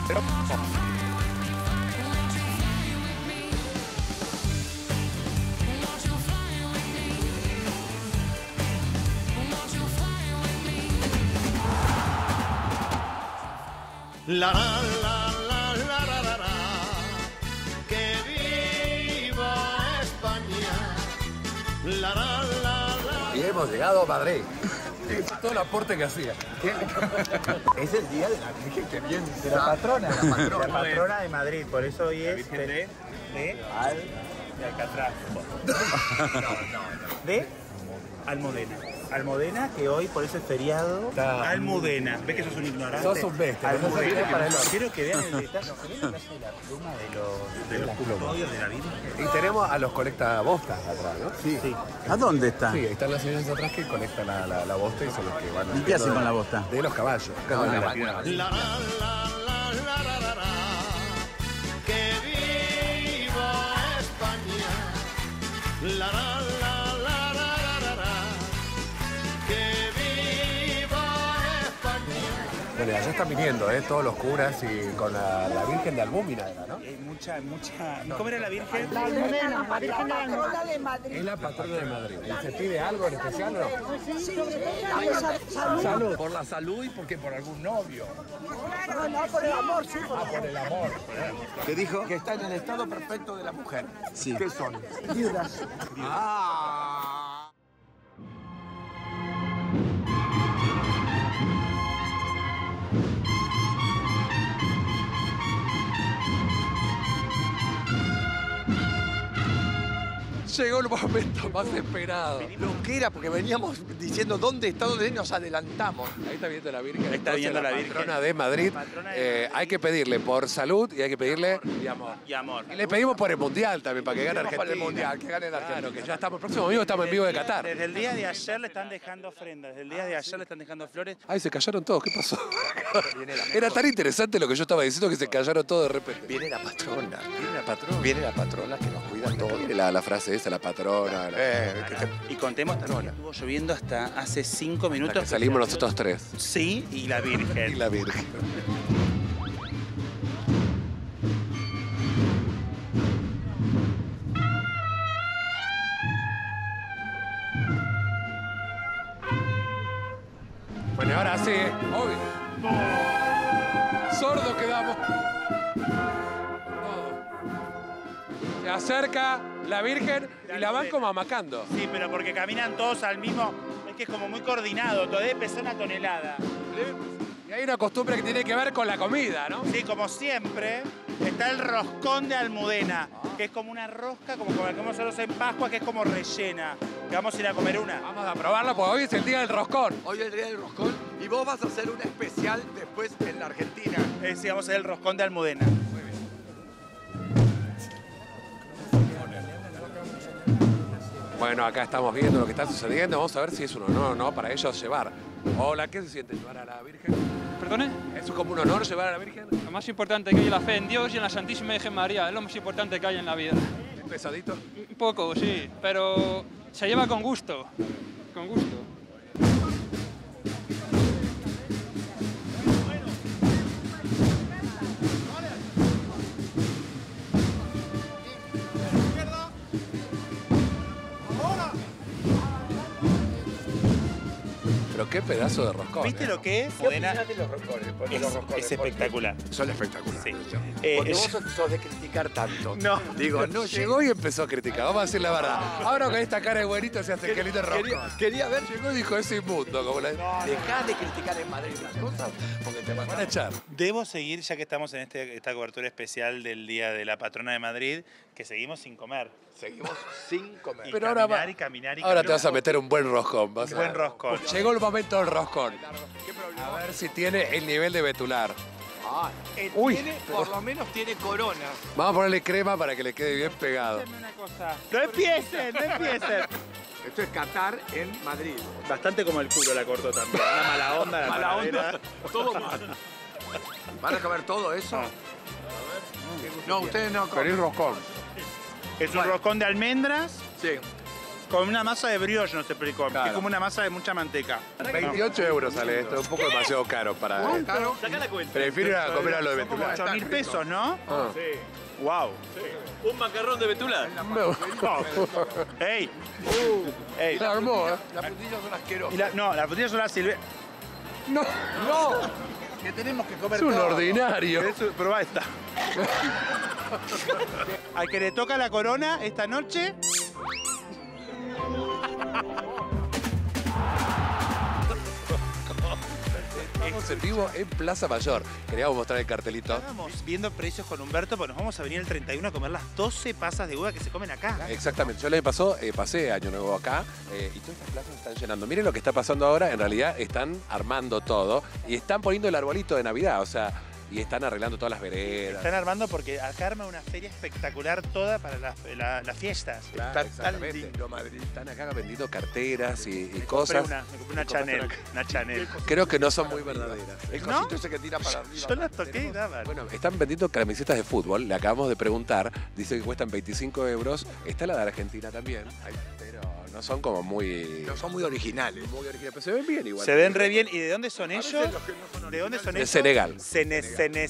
La la la la la la la, que viva España. La la la la. Y hemos llegado a Madrid. Es todo el aporte que hacía. Es el día de la Virgen, que bien. De la patrona. La patrona de Madrid, por eso hoy es de Alcatraz. de Almudena. Almudena, que hoy por eso es feriado. Almudena. ¿Ves que sos un ignorante? Sos un bestia. Almudena, para quiero que vean el detalle. ¿Ves lo que hace la pluma de los custodios de la Virgen? Y tenemos a los colectabostas atrás, ¿no? Sí. ¿A dónde está? Sí, están las señoras atrás que colectan la bosta y son los que van. ¿Y qué hacen con la bosta? De los caballos. La la la la la la la, que viva España. La la la la la la, que viva España. Bueno, allá están viniendo, todos los curas y con la Virgen de Albúmina, ¿no? Hay mucha. ¿Cómo era la Virgen? La Almudena, la Virgen de Madrid. Es la patrona de Madrid. ¿Y se pide algo en especial o no? Sí, salud. Salud. Por la salud y porque por algún novio. No, por el amor, sí. Por el amor. ¿Qué dijo? Que está en el estado perfecto de la mujer. Sí. ¿Qué son? Viudas. Ah. Llegó el momento más esperado. Lo que era, porque veníamos diciendo dónde está, dónde nos adelantamos. Ahí está viendo la Virgen. Ahí está viendo la Virgen. Patrona de Madrid. Hay que pedirle por salud y hay que pedirle y amor. Y amor. Y le pedimos por el Mundial también, para que gane Pedimos Argentina. por el Mundial, que gane la Argentina. Claro, que ya estamos, el próximo domingo estamos en vivo de Qatar. Desde el día de ayer le están dejando ofrendas, desde el día de ayer le están dejando flores. Ay, se callaron todos, ¿qué pasó? Era tan interesante lo que yo estaba diciendo que se callaron todos de repente. Viene la patrona. Viene la patrona. Viene la patrona que nos cuida todo. Viene la frase esa, la patrona. Y contemos también que estuvo lloviendo hasta hace 5 minutos. Que salimos nosotros tres. Sí, y la Virgen. Y la Virgen. Bueno, ahora sí. Hoy. Sordos quedamos. Se acerca la Virgen y la van como amacando. Sí, pero porque caminan todos al mismo. Es que es como muy coordinado, todo debe pesar una tonelada. Y hay una costumbre que tiene que ver con la comida, ¿no? Sí, como siempre, está el roscón de Almudena, que es como una rosca, como la que comemos nosotros en Pascua, que es como rellena. Que vamos a ir a comer una. Vamos a probarla porque hoy es el día del roscón. Hoy es el día del roscón y vos vas a hacer un especial después en la Argentina. Sí, vamos a hacer el roscón de Almudena. Bueno, acá estamos viendo lo que está sucediendo. Vamos a ver si es un honor o no para ellos llevar. Hola, ¿qué se siente llevar a la Virgen? ¿Perdone? ¿Es como un honor llevar a la Virgen? Lo más importante que hay es la fe en Dios y en la Santísima Virgen María. Es lo más importante que hay en la vida. ¿Es pesadito? Un poco, sí, pero se lleva con gusto. Con gusto. Pero qué pedazo de roscón. ¿Viste lo que es? ¿Qué opinás de los roscones? Porque los roscones, Es espectacular. Son espectaculares. Sí. Porque vos sos de criticar tanto. No. Digo, No llegó y empezó a criticar, vamos a decir la verdad. Ahora con esta cara de buenito se hace que lindo roscón. Quería ver. Llegó y dijo, es inmundo, como la... Dejá de criticar en Madrid las cosas porque te Van a echar. Debo seguir, ya que estamos en esta cobertura especial del Día de la Patrona de Madrid, que seguimos sin comer. Seguimos sin comer. Y Pero caminar, ahora va- y caminar, y Ahora te caminar. vas a meter un buen roscón. Un buen roscón. Llegó el momento del roscón. ¿Qué problema? A ver si tiene el nivel de betular. Ah, Uy. tiene, por lo menos tiene corona. Vamos a ponerle crema para que le quede bien pegado. Dame una cosa. ¡No empiecen! ¡No empiecen! Esto es Qatar en Madrid. Bastante como el culo la cortó también. Una mala onda, la Mala panadera. onda. Todo mal. ¿Van a comer todo eso? No, ustedes no comen. Feliz roscón. Es un roscón de almendras Sí. Con una masa de brioche, nos explicó. Claro. Es como una masa de mucha manteca. 28 euros sale esto, un poco demasiado caro para... Sacá la cuenta. Prefiero ir a comer a lo de Son como Betulá. 8.000 pesos, ¿no? Ah. Wow. Un macarrón de betula. ¡Ey! ¡Ey! Se armó, ¿eh? Las frutillas son asquerosas. No, las frutillas son las silvestres. ¡No! ¡No! Que tenemos que comer Es un todo. ordinario. Probá esta. Al que le toca la corona esta noche. Estamos en vivo en Plaza Mayor. Queríamos mostrar el cartelito. Estábamos viendo precios con Humberto, pues nos vamos a venir el 31 a comer las 12 pasas de uva que se comen acá. Exactamente. Yo el año pasado pasé Año Nuevo acá y todas estas plazas están llenando. Miren lo que está pasando ahora. En realidad están armando todo y están poniendo el arbolito de Navidad. O sea, y están arreglando todas las veredas. Están armando porque acá arma una feria espectacular toda para las fiestas. Claro, Está tan exactamente. lindo Madrid. Están acá vendiendo carteras y Me cosas. compré una Chanel. Una Chanel. Creo que no son muy verdaderas. El ¿No? cosito ese que tira para arriba. Yo las toqué y daban. Bueno, están vendiendo camisetas de fútbol. Le acabamos de preguntar. Dice que cuestan 25 euros. Está la de Argentina también. Pero no son como muy... No son muy originales. muy originales, pero se ven bien igual. Se ven re bien. ¿Y de dónde son ellos? ¿De dónde son De ellos? Senegal. Senegal.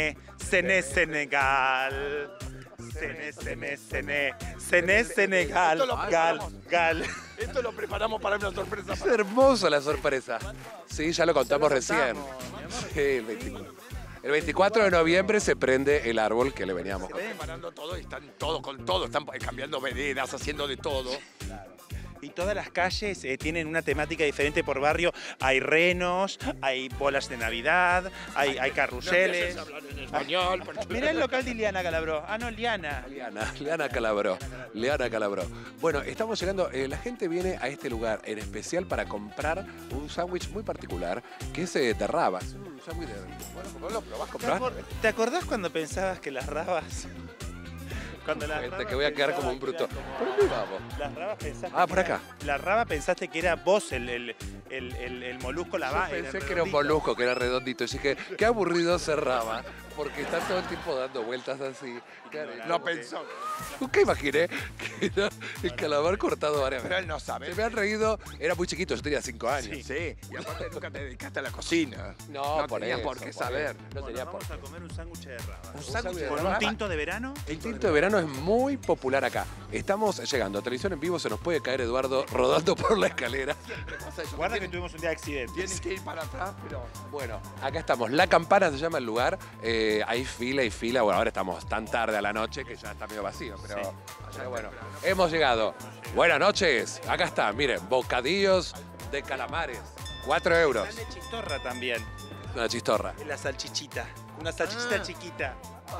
Senegal. Gal. Esto lo preparamos para una sorpresa. Es hermosa la sorpresa. Sí, ya lo contamos recién. Sí, el 24 de noviembre se prende el árbol que le veníamos Están preparando todo y están todo con todo. Están cambiando veredas, haciendo de todo. Y todas las calles tienen una temática diferente por barrio. Hay renos, hay bolas de Navidad, hay carruseles. Español. Mirá el local de Ileana Calabró. Ah, no, Liana. Leana Calabró. Leana Calabró. Bueno, estamos llegando. La gente viene a este lugar en especial para comprar un sándwich muy particular que es de rabas. Un sándwich de... Bueno, ¿no lo probás comprar? ¿Te acordás cuando pensabas que las rabas... Cuando las rabas Que voy a quedar como un bruto. ¿Por dónde vamos? Las rabas pensaste Ah, por que era- acá. La raba pensaste que era vos el molusco Yo lava. pensé que era un molusco, que era redondito. Y dije, qué aburrido ser raba, porque está todo el tiempo dando vueltas así. Lo pensó. Nunca imaginé que era el calamar cortado varias Pero veces. él no sabe. Se me han reído, era muy chiquito, yo tenía 5 años. Sí. Y aparte nunca te dedicaste a la cocina. No, por tenías eso, por qué por saber. eso. No tenía por Vamos a comer un sándwich de rabas. Un sándwich de ¿Con rabas. un tinto de verano? El tinto de verano es muy popular acá. Estamos llegando a televisión en vivo, se nos puede caer Eduardo rodando por la escalera. Guarda que tuvimos un día de accidente. Tienes que ir para atrás, pero... Bueno, acá estamos. La Campana se llama el lugar. Hay fila y fila. Bueno, ahora estamos tan tarde a la noche que ya está medio vacío. Pero bueno, hemos llegado. Buenas noches. Acá está, miren, bocadillos de calamares. 4 euros. Están de chistorra también. Una chistorra. La salchichita. Una salchichita chiquita.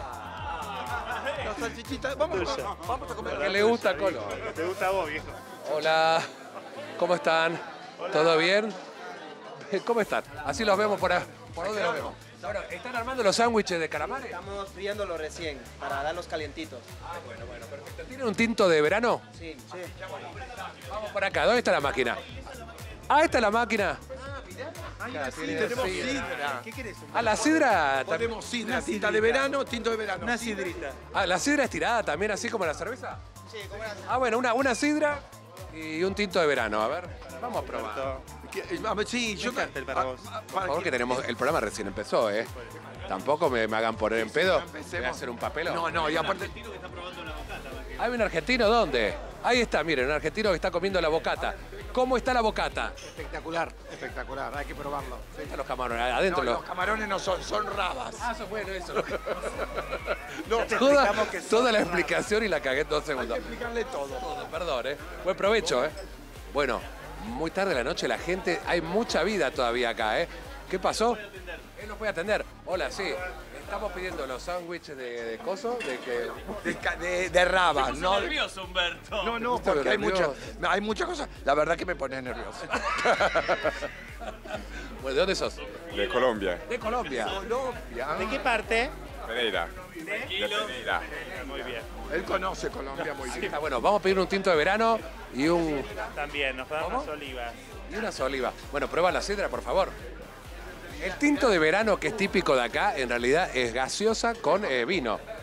La salchichita. Vamos a comer. Que le gusta Colo. ¿Te gusta a vos, viejo? Hola, ¿cómo están? ¿Todo bien? ¿Cómo están? Así los vemos por ahí. ¿Por dónde los vemos? Bueno, ¿están armando los sándwiches de calamares? Estamos friéndolo recién para darlos calientitos. Bueno, perfecto. ¿Tienen un tinto de verano? Sí, sí. Vamos por acá. ¿Dónde está la máquina? Ah, esta es la máquina. Tenemos sidra. ¿Qué querés? Ah, la sidra. también. Tenemos sidra, tinta de verano, tinto de verano. Una sidrita. Ah, la sidra es tirada también, así como la cerveza. Sí, como una... Ah, bueno, una sidra y un tinto de verano. A ver, vamos a probar. Sí, yo... cartel para vos. Por favor, que tenemos. El programa recién empezó, ¿eh? Tampoco me hagan poner en pedo. Voy a hacer un papel. No, y aparte... ¿Hay un argentino dónde? Ahí está, miren, un argentino que está comiendo la bocata. ¿Cómo está la bocata? Espectacular, espectacular, hay que probarlo. Ahí están los camarones, adentro No, los... los camarones no son rabas. Ah, eso bueno, eso. No, te Toda, explicamos que son toda la rabas. explicación y la cagué en 2 Hay segundos. que explicarle todo. Todo, perdón, ¿eh? Buen provecho, ¿eh? Bueno, muy tarde de la noche, la gente, hay mucha vida todavía acá, ¿eh? ¿Qué pasó? Él nos puede atender. Hola, sí. Estamos pidiendo los sándwiches de coso, De rabas, ¿no? nervioso, Humberto. No, ¿Estás porque nervioso? hay muchas cosas. La verdad que me pones nervioso. Bueno, ¿de dónde sos? De Colombia, De Colombia. ¿De qué parte? Pereira. De Pereira. Muy bien. Él conoce Colombia muy bien. Está bueno, vamos a pedir un tinto de verano y También, nos dan unas olivas. unas olivas. Bueno, prueba la sidra, por favor. El tinto de verano, que es típico de acá, en realidad es gaseosa con vino.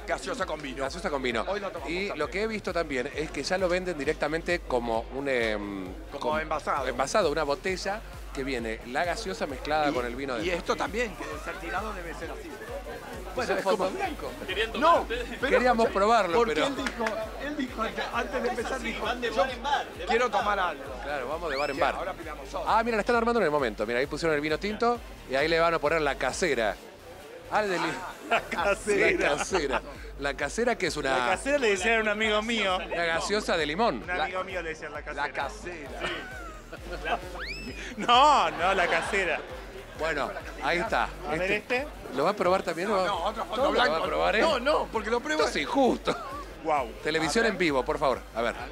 Gaseosa con vino. Gaseosa con vino. Hoy lo tomamos Y también. lo que he visto también es que ya lo venden directamente como un... Como envasado. Envasado, una botella que viene la gaseosa mezclada con el vino Y dentro. esto también, que de ser tirado debe ser así. Bueno, es como blanco. No, Queríamos probarlo, porque pero... él dijo antes de empezar, dijo, van de yo bar en bar. quiero tomar algo. Claro, vamos de bar en Bien, bar. ahora pidamos otro. Ah, mira, la están armando en el momento. Mira, ahí pusieron el vino tinto y ahí le van a poner la casera. Ah, la casera. La casera que es La una, casera le decía a un amigo mío. una gaseosa de limón. Un amigo mío le decía la casera. La casera. No, la casera. Bueno, ahí está. A ver este. ¿Lo va a probar también? No, otro fondo ¿Todo lo blanco. va a probar, eh? No, porque lo pruebo. Esto es injusto. Wow. Televisión en vivo, por favor. A ver.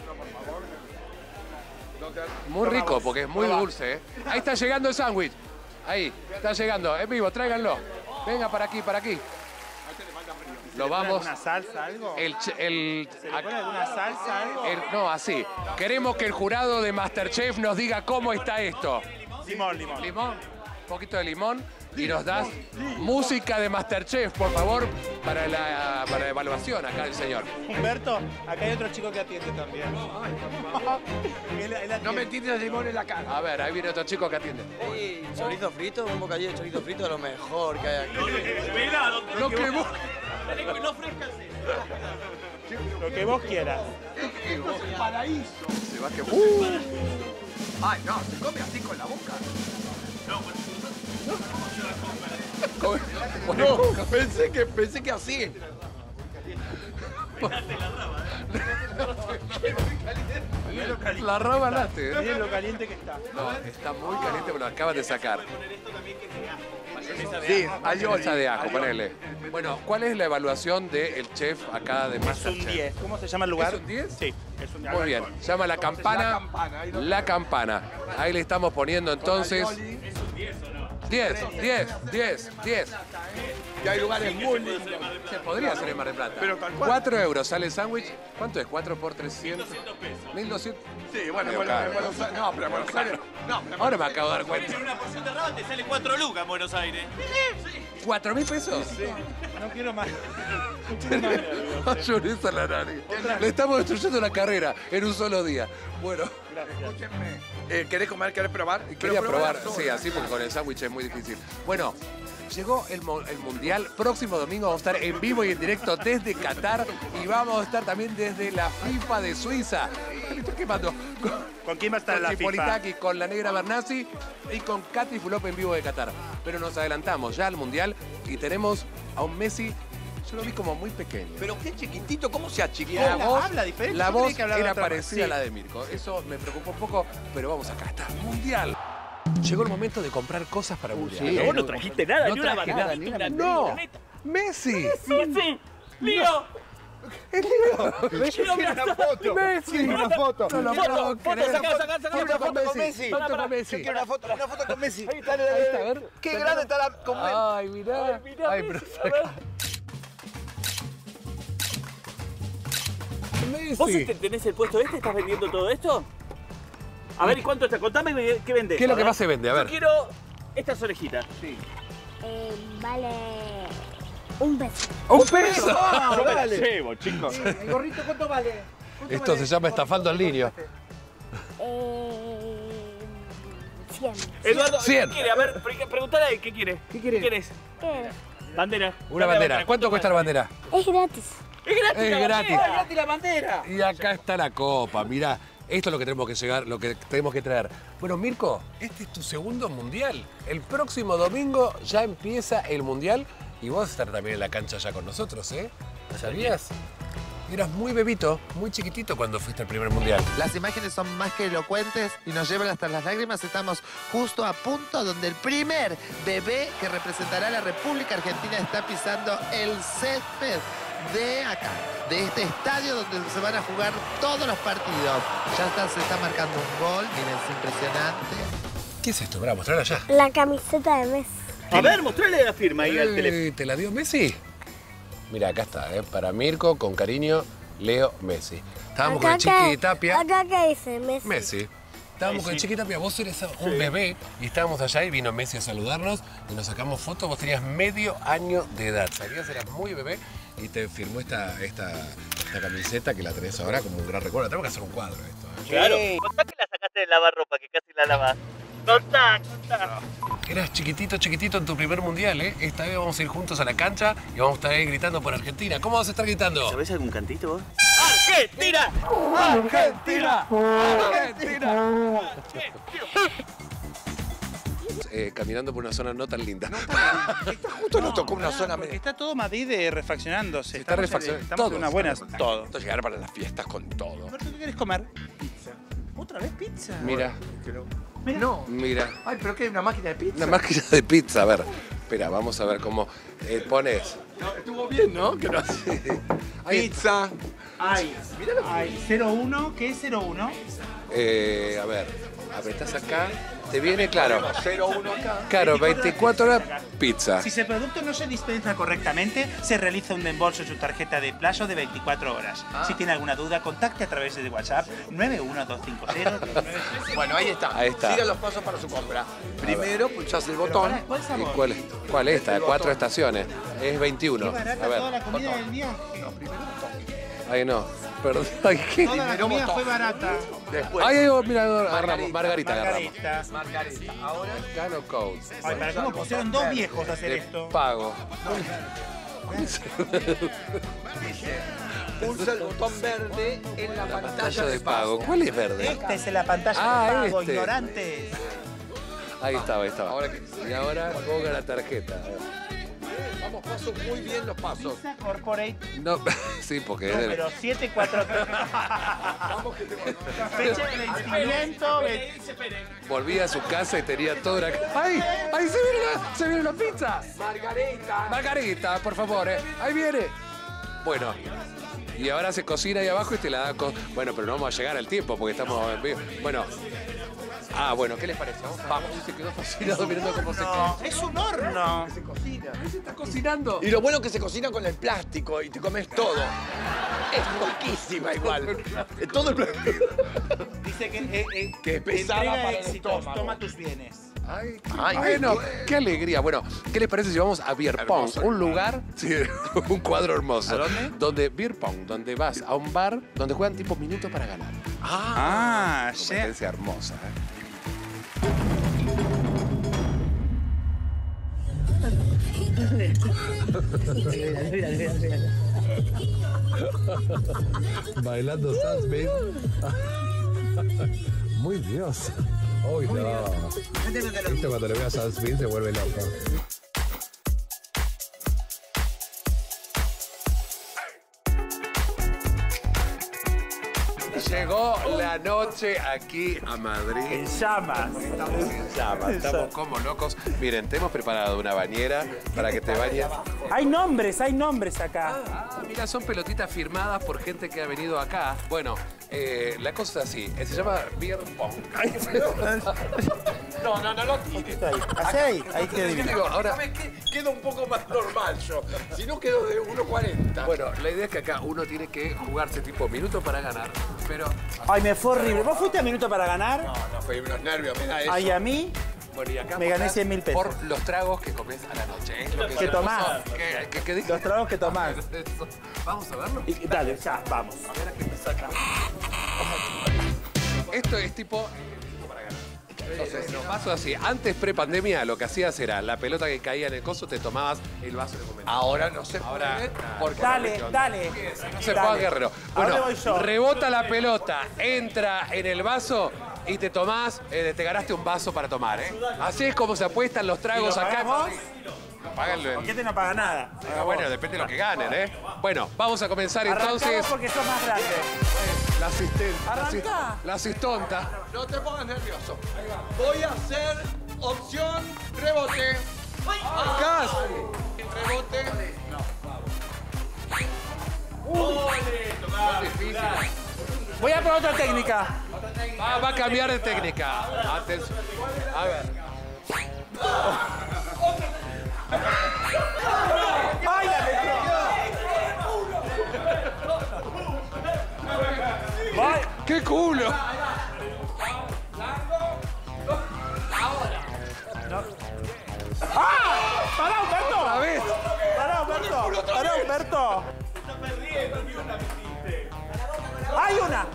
Muy rico, porque es muy dulce, ¿eh? Ahí está llegando el sándwich. Ahí, está llegando. En vivo, tráiganlo. Venga para aquí, para aquí. Lo vamos... ¿Alguna salsa, algo? ¿Se le pone alguna salsa, algo? no, así. Queremos que el jurado de MasterChef nos diga cómo está esto. Limón. Limón, un poquito de limón y nos das música de MasterChef, por favor, para la evaluación acá del señor. Humberto, acá hay otro chico que atiende también. Él atiende. No me tires limón en la cara. A ver, ahí viene otro chico que atiende. Chorizo frito, un bocadillo de chorizo frito es lo mejor que hay aquí. Espera, Lo que vos... no frescas. Lo que vos quieras. Paraíso. Se va que... Ay, no, se come así con la boca. No, pensé que así. La raba late, ¿eh? Miren lo caliente que está. No, está muy caliente, pero lo acaban de sacar. Sí, Mayonesa de ajo, ponele. Bueno, ¿cuál es la evaluación del chef acá de Es un MasterChef? 10. ¿Cómo se llama el lugar? ¿Es un 10? Sí, es un 10. Muy bien, se llama La Campana. La Campana. Ahí le estamos poniendo entonces... 10. Y hay lugares muy lindos. Se podría hacer en Mar del Plata. Pero tal cual. 4 euros sale el sándwich. ¿Cuánto es? 4 por 300. 1200. Sí, bueno, Medio caro. no, pero en Buenos Aires. No, Ahora me acabo de dar cuenta. En una porción de raba te sale 4 lucas en Buenos Aires. ¿4.000 pesos? No quiero más. Mayonesa en la nariz. Le estamos destruyendo la carrera en un solo día. Bueno, escúchenme. ¿Querés comer? ¿Querés probar? quería Pero probar. prueba Sí, así porque con el sándwich es muy difícil. Bueno. Llegó el Mundial. Próximo domingo vamos a estar en vivo y en directo desde Qatar y vamos a estar también desde la FIFA de Suiza. ¿Qué pasó? ¿Con quién va a estar Con la FIFA? Chipolitaki, con la negra Bernasi y con Katy Fulop en vivo de Qatar. Pero nos adelantamos ya al Mundial y tenemos a un Messi, yo lo vi como muy pequeño. Pero qué chiquitito, ¿cómo se achicó? Habla diferente. La Yo voz creí que hablaba era de otra parecida a manera. la de Mirko. Eso me preocupó un poco, pero vamos acá, está Mundial. Llegó el momento de comprar cosas para Mundial. Pero vos no trajiste nada, ni una traje bandera, nada, una No, planeta. Messi. ¡Messi! ¡Lío! Quiero una foto. Messi. Una foto. No lo puedo creer. Saca Quiero una foto con Messi. Foto con Messi. Yo quiero una foto con Messi. Ahí está, Ahí está, a ver. Qué grande está la con Messi. Ay, mirá. Ay, pero saca. ¿Vos Messi. tenés el puesto este? ¿Estás vendiendo todo esto? A ver, ¿y cuánto está? Contame qué vendés. ¿Qué es lo que ver. más se vende? A Yo ver. quiero estas orejitas. Vale un peso. ¡Un peso! Yo me las llevo, chicos. ¿El gorrito cuánto vale? Esto se llama estafando al niño. 100. Eduardo, 100. ¿qué quiere? A ver, preguntale a él, ¿qué quiere? ¿Qué quiere? ¿Quieres? ¿Qué? Bandera. Una bandera. ¿Cuánto cuesta la bandera? Es gratis. Es gratis. Es la gratis. bandera. ¡Gratis la bandera! Y acá está la copa, mirá. Esto es lo que tenemos que llegar, lo que tenemos que traer. Bueno, Mirko, este es tu segundo mundial. El próximo domingo ya empieza el mundial y vos vas a estar también en la cancha ya con nosotros, ¿eh? ¿Sabías? Eras muy bebito, muy chiquitito cuando fuiste al primer mundial. Las imágenes son más que elocuentes y nos llevan hasta las lágrimas. Estamos justo a punto donde el primer bebé que representará a la República Argentina está pisando el césped de acá, de este estadio donde se van a jugar todos los partidos. Ya se está marcando un gol, miren, es impresionante. ¿Qué es esto? Para mostrarla ya. La camiseta de Messi. A ver, mostrale la firma ahí al teléfono. ¿Te la dio Messi? Mira, acá está, para Mirko, con cariño, Leo Messi. Estábamos con el Chiqui Tapia. Acá que dice Messi. Messi. Estábamos con el Chiqui Tapia, vos eres un bebé y estábamos allá y vino Messi a saludarnos y nos sacamos fotos. Vos tenías medio año de edad, ¿sabías? Eras muy bebé y te firmó esta camiseta que la tenés ahora como un gran recuerdo. Tenemos que hacer un cuadro de esto. Claro. Contá que la sacaste de lavarropa, que casi la lavás. Contá. Eras chiquitito en tu primer mundial, ¿eh? Esta vez vamos a ir juntos a la cancha y vamos a estar ahí gritando por Argentina. ¿Cómo vas a estar gritando? ¿Sabés algún cantito vos? ¡Argentina! ¡Argentina! ¡Argentina! Caminando por una zona no tan linda. Justo nos tocó una zona porque media. está todo Madrid refaccionándose. Está refaccionando. Estamos en una buena. Todo. Esto llegar para las fiestas con todo. Alberto, ¿qué querés comer? Pizza. ¿Otra vez pizza? Mira, No. mira. Ay, pero ¿qué hay una máquina de pizza? Una máquina de pizza, a ver. Espera, vamos a ver cómo pones. No, estuvo bien, ¿no? Que no. Pizza. Ay, ay, 01, ¿qué es 01? A ver, apretás acá. Te viene, claro. 0-1 acá. Claro, 24 horas pizza. Si el producto no se dispensa correctamente, se realiza un reembolso en su tarjeta de plazo de 24 horas. Si tiene alguna duda, contacte a través de WhatsApp 91250. Bueno, ahí está. Ahí está. Siga los pasos para su compra. Primero, pulsás el botón. ¿Cuál ¿Y sabor? cuál es esta? El 4 botón. estaciones. Es 21. Qué barata A ver. toda la comida del viaje. Ay, no. Perdón. Ay, ¿qué? Toda la Primero comida botón. fue barata. Después. Ay, mira, agarramos. Margarita agarramos. Margarita. Ahora. Cano Code. Ay, ¿para cómo pusieron dos viejos a hacer Te esto? pago. Pulsa el botón verde en la pantalla de pago. ¿Cuál es verde? Esta es la pantalla Ah, de pago, este. ignorantes. Ahí estaba, ahí estaba. Ahora Y ahora ponga la tarjeta. Vamos, paso muy bien los pasos. Pizza Corporate No, sí, porque es número 743. Vamos que te Fecha de vencimiento. volví a su casa y tenía toda una... ¡Ay! ¡Ahí se viene la pizza! Margarita. Margarita, por favor, Ahí viene. Bueno, y ahora se cocina ahí abajo y te la da con... Bueno, pero no vamos a llegar al tiempo porque estamos en vivo. Bueno. Ah, bueno, ¿qué les parece? Vamos. Se quedó fascinado mirando cómo se No, cae. es un horno. Se cocina. ¿Se está cocinando? Y lo bueno es que se cocina con el plástico y te comes todo. Es poquísima igual. Todo el plástico. Dice que Que es pesada entrega para el éxitos, estómago. toma tus bienes. Ay, Ay, bueno, qué qué alegría. Bueno, ¿qué les parece si vamos a Beer Pong? Hermoso. Un lugar, sí, un cuadro hermoso. ¿A dónde? Donde Beer Pong, donde vas a un bar donde juegan tipo minutos para ganar. Ah, ya. Competencia hermosa, Bailando Sans Bass. Muy Dios. Uy, no. Esto cuando le veo a Sam Smith se vuelve loco. Llegó la noche aquí a Madrid. En llamas. Estamos en llamas, estamos como locos. Miren, te hemos preparado una bañera para que te bañes. Hay nombres acá. Ah, mira, son pelotitas firmadas por gente que ha venido acá. Bueno, la cosa es así, se llama Beer Pong. No lo tires. Ahí queda divino. Digo, ahora, ¿Sabes qué? Quedo un poco más normal yo. Si no quedo de 1.40. bueno, la idea es que acá uno tiene que jugarse tipo minuto para ganar, pero... Ay, me fue horrible. ¿Vos fuiste a minuto para ganar? No, fue unos nervios, me da eso. Ay, a mí. Bueno, y acá Me gané votás 100.000 pesos. por los tragos que comes a la noche. Es lo Que tomás. ¿Qué dije? Los tragos que tomás. Eso. Vamos a verlo. Y dale, ya, vamos. A ver a qué me saca. Esto es tipo... Entonces, los vasos así. Antes, pre-pandemia, lo que hacías era la pelota que caía en el coso, te tomabas el vaso de comer. Ahora no se Ahora, puede. Porque Dale. No se ponga guerrero. Ahora Bueno, voy yo. rebota la pelota, entra en el vaso y te tomás, te ganaste un vaso para tomar, Así es como se apuestan los tragos ¿Y lo acá. pagamos? Páganlo. ¿Por qué te no pagas nada? Bueno, depende de lo que ganen, Bueno, vamos a comenzar entonces. Arrancamos porque sos más grande. La asistente. Arrancá. La asistonta. no te pongas nervioso. Voy a hacer opción rebote. Gas. Rebote. Difícil. Voy a probar otra técnica. Va a cambiar de técnica. Atención. A ver. ¡Ay, la metió! ¡Qué culo! ¡Ah! ¡Pará, Humberto! ¿Otra vez? ¡Pará, Humberto! ¡Pará, Humberto! Humberto? Está perdiendo, ni una metiste. ¡Hay una!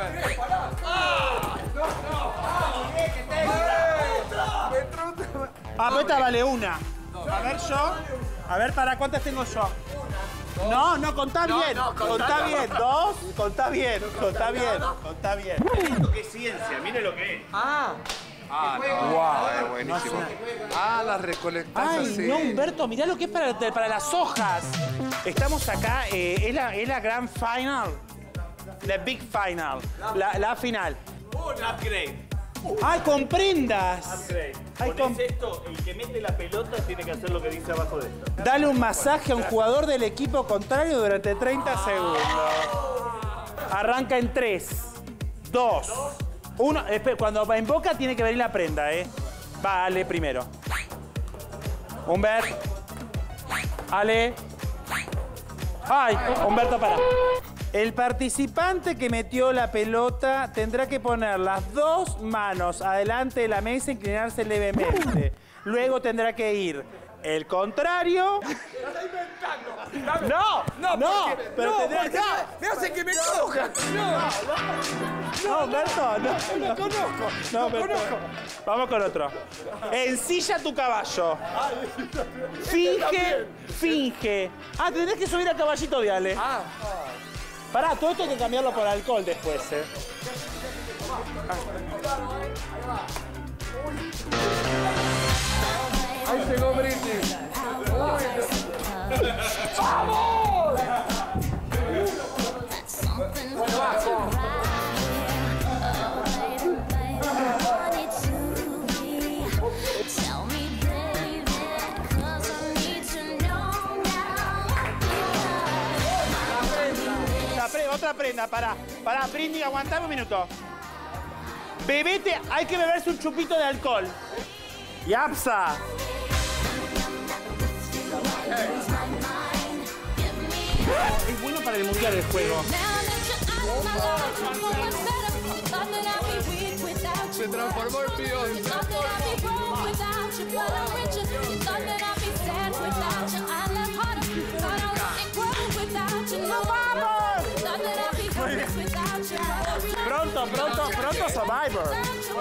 Ah, pues esta vale una. A ver yo. A ver, ¿para cuántas tengo yo? No, contá bien. Contá bien. Dos. Contá bien. Contá bien. Esto que es ciencia, mire lo que es. Wow, buenísimo. Las recolectas Ay, así. no, Humberto, mirá lo que es para las hojas. Estamos acá, es la gran final. La big final. La final. Un upgrade. ¡Ay, con prendas! Upgrade. Ay, Ponés esto, el que mete la pelota tiene que hacer lo que dice abajo de esto. Dale un masaje a un jugador del equipo contrario durante 30 segundos. Arranca en 3, 2, 1. Cuando invoca tiene que venir la prenda, ¿eh? Va, Ale primero. Humberto. Ale. ¡Ay! Humberto, para. El participante que metió la pelota tendrá que poner las dos manos adelante de la mesa e inclinarse levemente. Luego tendrá que ir el contrario. No, pero tendrá que... ¡Me hace que me coja! No, Humberto, no. ¡Lo conozco! No, Humberto. Vamos con otro. Ensilla tu caballo. Finge. Ah, tenés que subir al caballito de Ale. Pará, todo esto hay que cambiarlo por alcohol después, ¿eh? ¡Ahí llegó Britney! ¡Vamos! Otra prenda, pará, Britney, aguantame un minuto. Bebete, hay que beberse un chupito de alcohol. ¡Yapsa! Es bueno para el mundial el juego. Se transformó en Beyoncé. Pronto Survivor.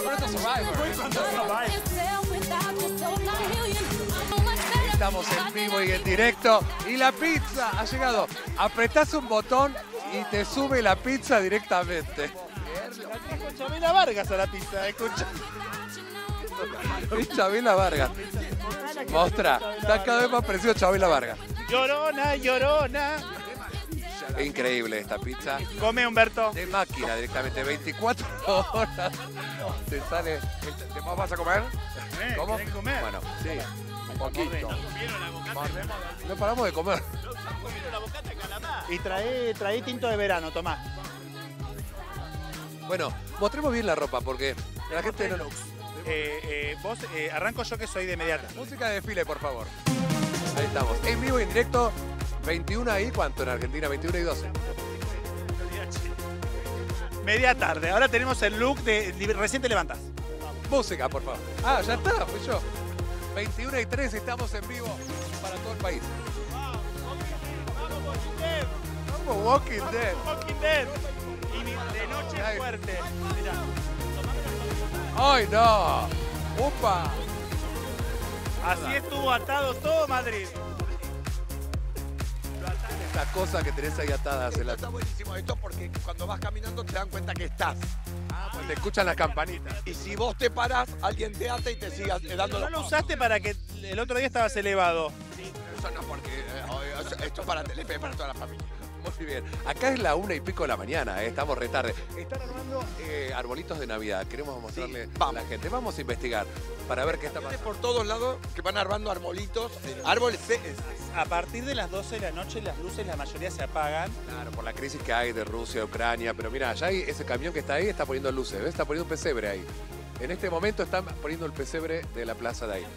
Estamos en vivo y en directo. Y la pizza ha llegado. Apretás un botón y te sube la pizza directamente. Con Chabela Vargas a la pizza, escucha. Es Chabela Vargas. Mostra, está cada vez más parecido a Chabela Vargas. Llorona. Es increíble esta pizza. Come, Humberto. De máquina directamente, 24 horas. Te sale. ¿Vos vas a comer? ¿Cómo? ¿Querés comer? Bueno, sí. Un poquito. No paramos de comer. Y trae tinto de verano, tomá. Bueno, mostremos bien la ropa porque la gente no lo... Vos, arranco yo que soy de inmediata. Música de desfile, por favor. Ahí estamos. En vivo y en directo. 21 ahí, ¿cuánto en Argentina? 21 y 12. Media tarde. Ahora tenemos el look de recién te levantás. Música, por favor. Ah, ya está, fui yo. 21 y 3, estamos en vivo para todo el país. Vamos, Walking Dead. Walking Dead. Y de noche fuerte. Mirá. ¡Ay, no! ¡Upa! Así estuvo atado todo Madrid. Esta cosa que tenés ahí atadas en la... Está buenísimo esto porque cuando vas caminando te dan cuenta que estás. Te escuchan las campanitas. Y si vos te parás, alguien te ata y te sigue dando No lo usaste para que el otro día estabas elevado. Sí, eso no, porque esto es para Telefe, es para toda la familia. Muy bien. Acá es la 1:00 de la mañana, estamos re tarde. Están armando arbolitos de Navidad. Queremos mostrarle a la gente. Vamos a investigar para ver qué está pasando. Por todos lados que van armando arbolitos. Árboles. A partir de las 12 de la noche las luces la mayoría se apagan. Claro, por la crisis que hay de Rusia, Ucrania. Pero mira, allá hay ese camión que está ahí, está poniendo luces. ¿Ves? Está poniendo un pesebre ahí. En este momento están poniendo el pesebre de la plaza de ahí.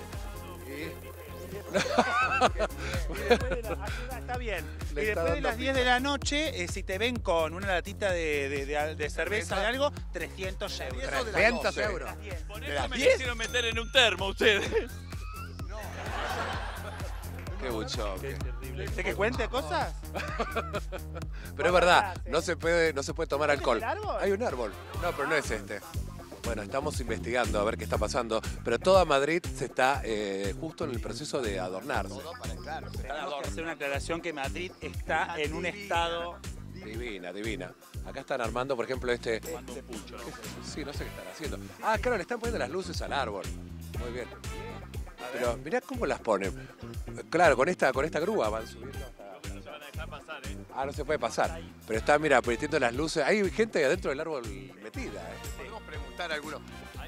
Está bien. Y después de las 10 de la noche, si te ven con una latita de cerveza o de algo, 300 euros. 300 euros. Por eso me quisieron meter en un termo ustedes. Qué mucho. ¿Sé que cuente cosas? Pero es verdad, no se puede tomar alcohol. ¿Es el árbol? Hay un árbol. No, pero no es este. Bueno, estamos investigando a ver qué está pasando, pero toda Madrid se está justo en el proceso de adornarse. Tenemos que hacer una aclaración que Madrid está en un estado... Divina, divina. Acá están armando, por ejemplo, este... Sí, no sé qué están haciendo. Ah, claro, le están poniendo las luces al árbol. Muy bien. Pero mirá cómo las ponen. Claro, con esta grúa van subiendo hasta... No se van a dejar pasar, ¿eh? Ah, no se puede pasar. Pero está, mira, poniendo las luces. Hay gente adentro del árbol metida, Podemos preguntar a alguno.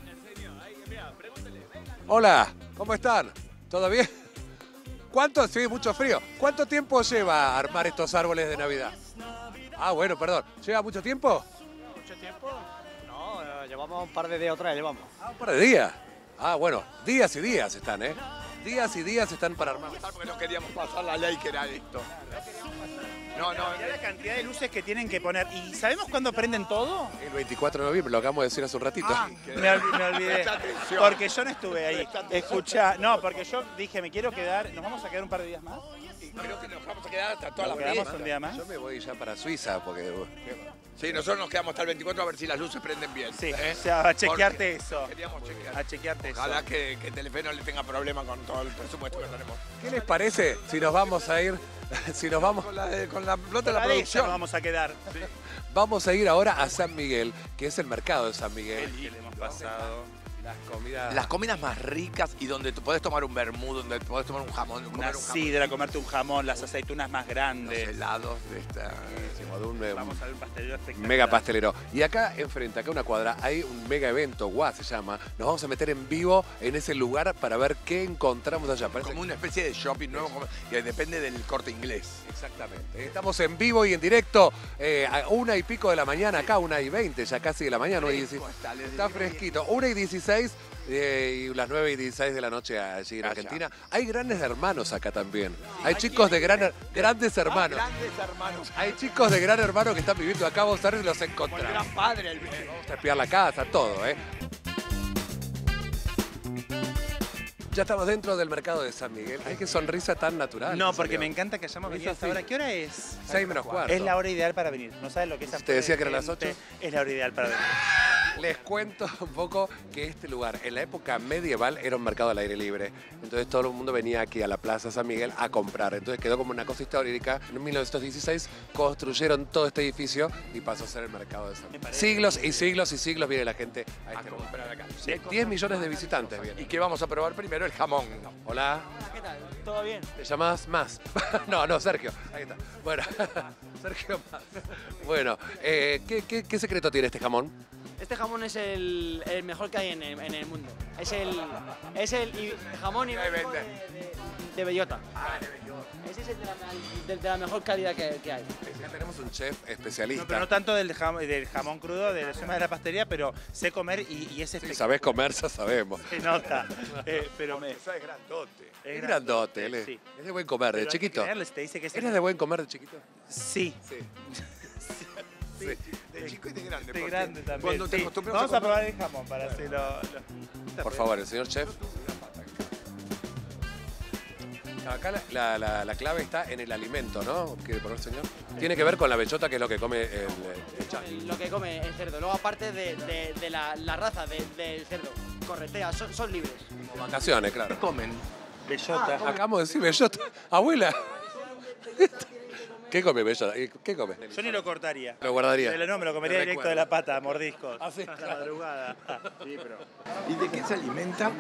Hola, ¿cómo están? ¿Todo bien? ¿Cuánto? Sí, mucho frío. ¿Cuánto tiempo lleva armar estos árboles de Navidad? Ah, bueno, perdón. ¿Lleva mucho tiempo? ¿Mucho tiempo? No, llevamos un par de días otra vez, llevamos. Ah, un par de días. Ah, bueno, días y días están, ¿eh? Días y días están para armar. Porque no queríamos pasar la ley que era esto. No, Mirá la cantidad de luces que tienen que poner. ¿Y sabemos cuándo prenden todo? El 24 de noviembre, lo acabamos de decir hace un ratito. Me olvidé. Porque yo no estuve ahí. Escuchá, no, porque yo dije, me quiero quedar. ¿Nos vamos a quedar un par de días más? Creo que nos vamos a quedar hasta toda ¿Nos la quedamos fiesta. un día más? Yo me voy ya para Suiza porque... Sí, nosotros nos quedamos hasta el 24 a ver si las luces prenden bien. Sí, o sea, a chequearte Porque eso. Queríamos chequear. A chequearte eso. Ojalá que Telefe no le tenga problema con todo el presupuesto que tenemos. ¿Qué les parece si nos vamos a ir... Si nos vamos... Con la flota de la Nos producción. vamos a quedar. Vamos a ir ahora a San Miguel, que es el mercado de San Miguel. Que le hemos pasado. Las comidas... Las comidas más ricas y donde tú podés tomar un vermú, donde podés tomar un jamón. Una sidra, comerte un jamón, las aceitunas más Los grandes. helados de esta... Vamos a ver un pastelero espectacular. Mega pastelero. Y acá enfrente, acá a una cuadra, hay un mega evento, GUA se llama. Nos vamos a meter en vivo en ese lugar para ver qué encontramos allá. Parece Como una especie de shopping nuevo que depende del Corte Inglés. Exactamente. Estamos en vivo y en directo a 1:00 de la mañana, acá 1:20, ya casi de la mañana, 1:16. Está fresquito. 1:16 y las 9:16 de la noche allí en Argentina. Hay grandes hermanos acá también. Hay chicos de grandes hermanos. Grandes hermanos. Hay chicos de gran hermano que están viviendo acá, vamos a ver si los Como el encontramos. gran padre. Vamos a espiar la casa, todo, ¿eh? Ya estamos dentro del mercado de San Miguel. Ay, qué sonrisa tan natural. No, que porque salió. me encanta que hayamos venido hasta ahora. ¿Qué hora es? 6:45. Es la hora ideal para venir. ¿No sabes lo que es? Te decía que eran las 8. Es la hora ideal para venir. Les cuento un poco que este lugar, en la época medieval, era un mercado al aire libre. Entonces todo el mundo venía aquí a la Plaza San Miguel a comprar. Entonces quedó como una cosa histórica. En 1916 construyeron todo este edificio y pasó a ser el mercado de San Miguel. Siglos y siglos y siglos viene la gente a este lugar. Comprar acá. 10 millones de visitantes ¿Y vienen. qué vamos a probar primero? El jamón. Hola, ¿Qué tal? ¿Todo bien? ¿te llamas Más? No, Sergio. Ahí está. Bueno, Sergio Más. Bueno, ¿qué secreto tiene este jamón? Este jamón es el mejor que hay en el mundo. Es el jamón ibérico de bellota. Ese es el de la mejor calidad que hay. Ya tenemos un chef especialista. No, pero no tanto del jamón crudo, de la zona de la pastelería, pero sé comer y es Si espectacular. sabés comer, ya sabemos. Se nota. Pero me... Es grandote. Es grandote, él es. Sí. Es de buen comer, de Pero hay que chiquito. creerles, te dice que es ¿Eres de buen comer de chiquito? Sí. Sí. De chico y de grande. De porque grande también. Cuando te Sí. acostumbras Vamos a comer- probar el jamón para hacerlo. Por favor, el señor chef. Acá la clave está en el alimento, ¿no? ¿Quiere poner, señor? Tiene que ver con la bellota, que es lo que come el chancho. Lo que come el cerdo. Luego, aparte de la raza del cerdo, corretea, son libres. Como vacaciones, claro. Comen. Bellota. Acabamos de decir bellota. Abuela. ¿Qué come bellota? ¿Qué come? Yo ni lo cortaría. Lo guardaría. No, me lo comería Te directo recuerdo. de la pata, mordiscos. Ah, sí, A la claro. madrugada. Sí, pero... ¿Y de qué se alimenta?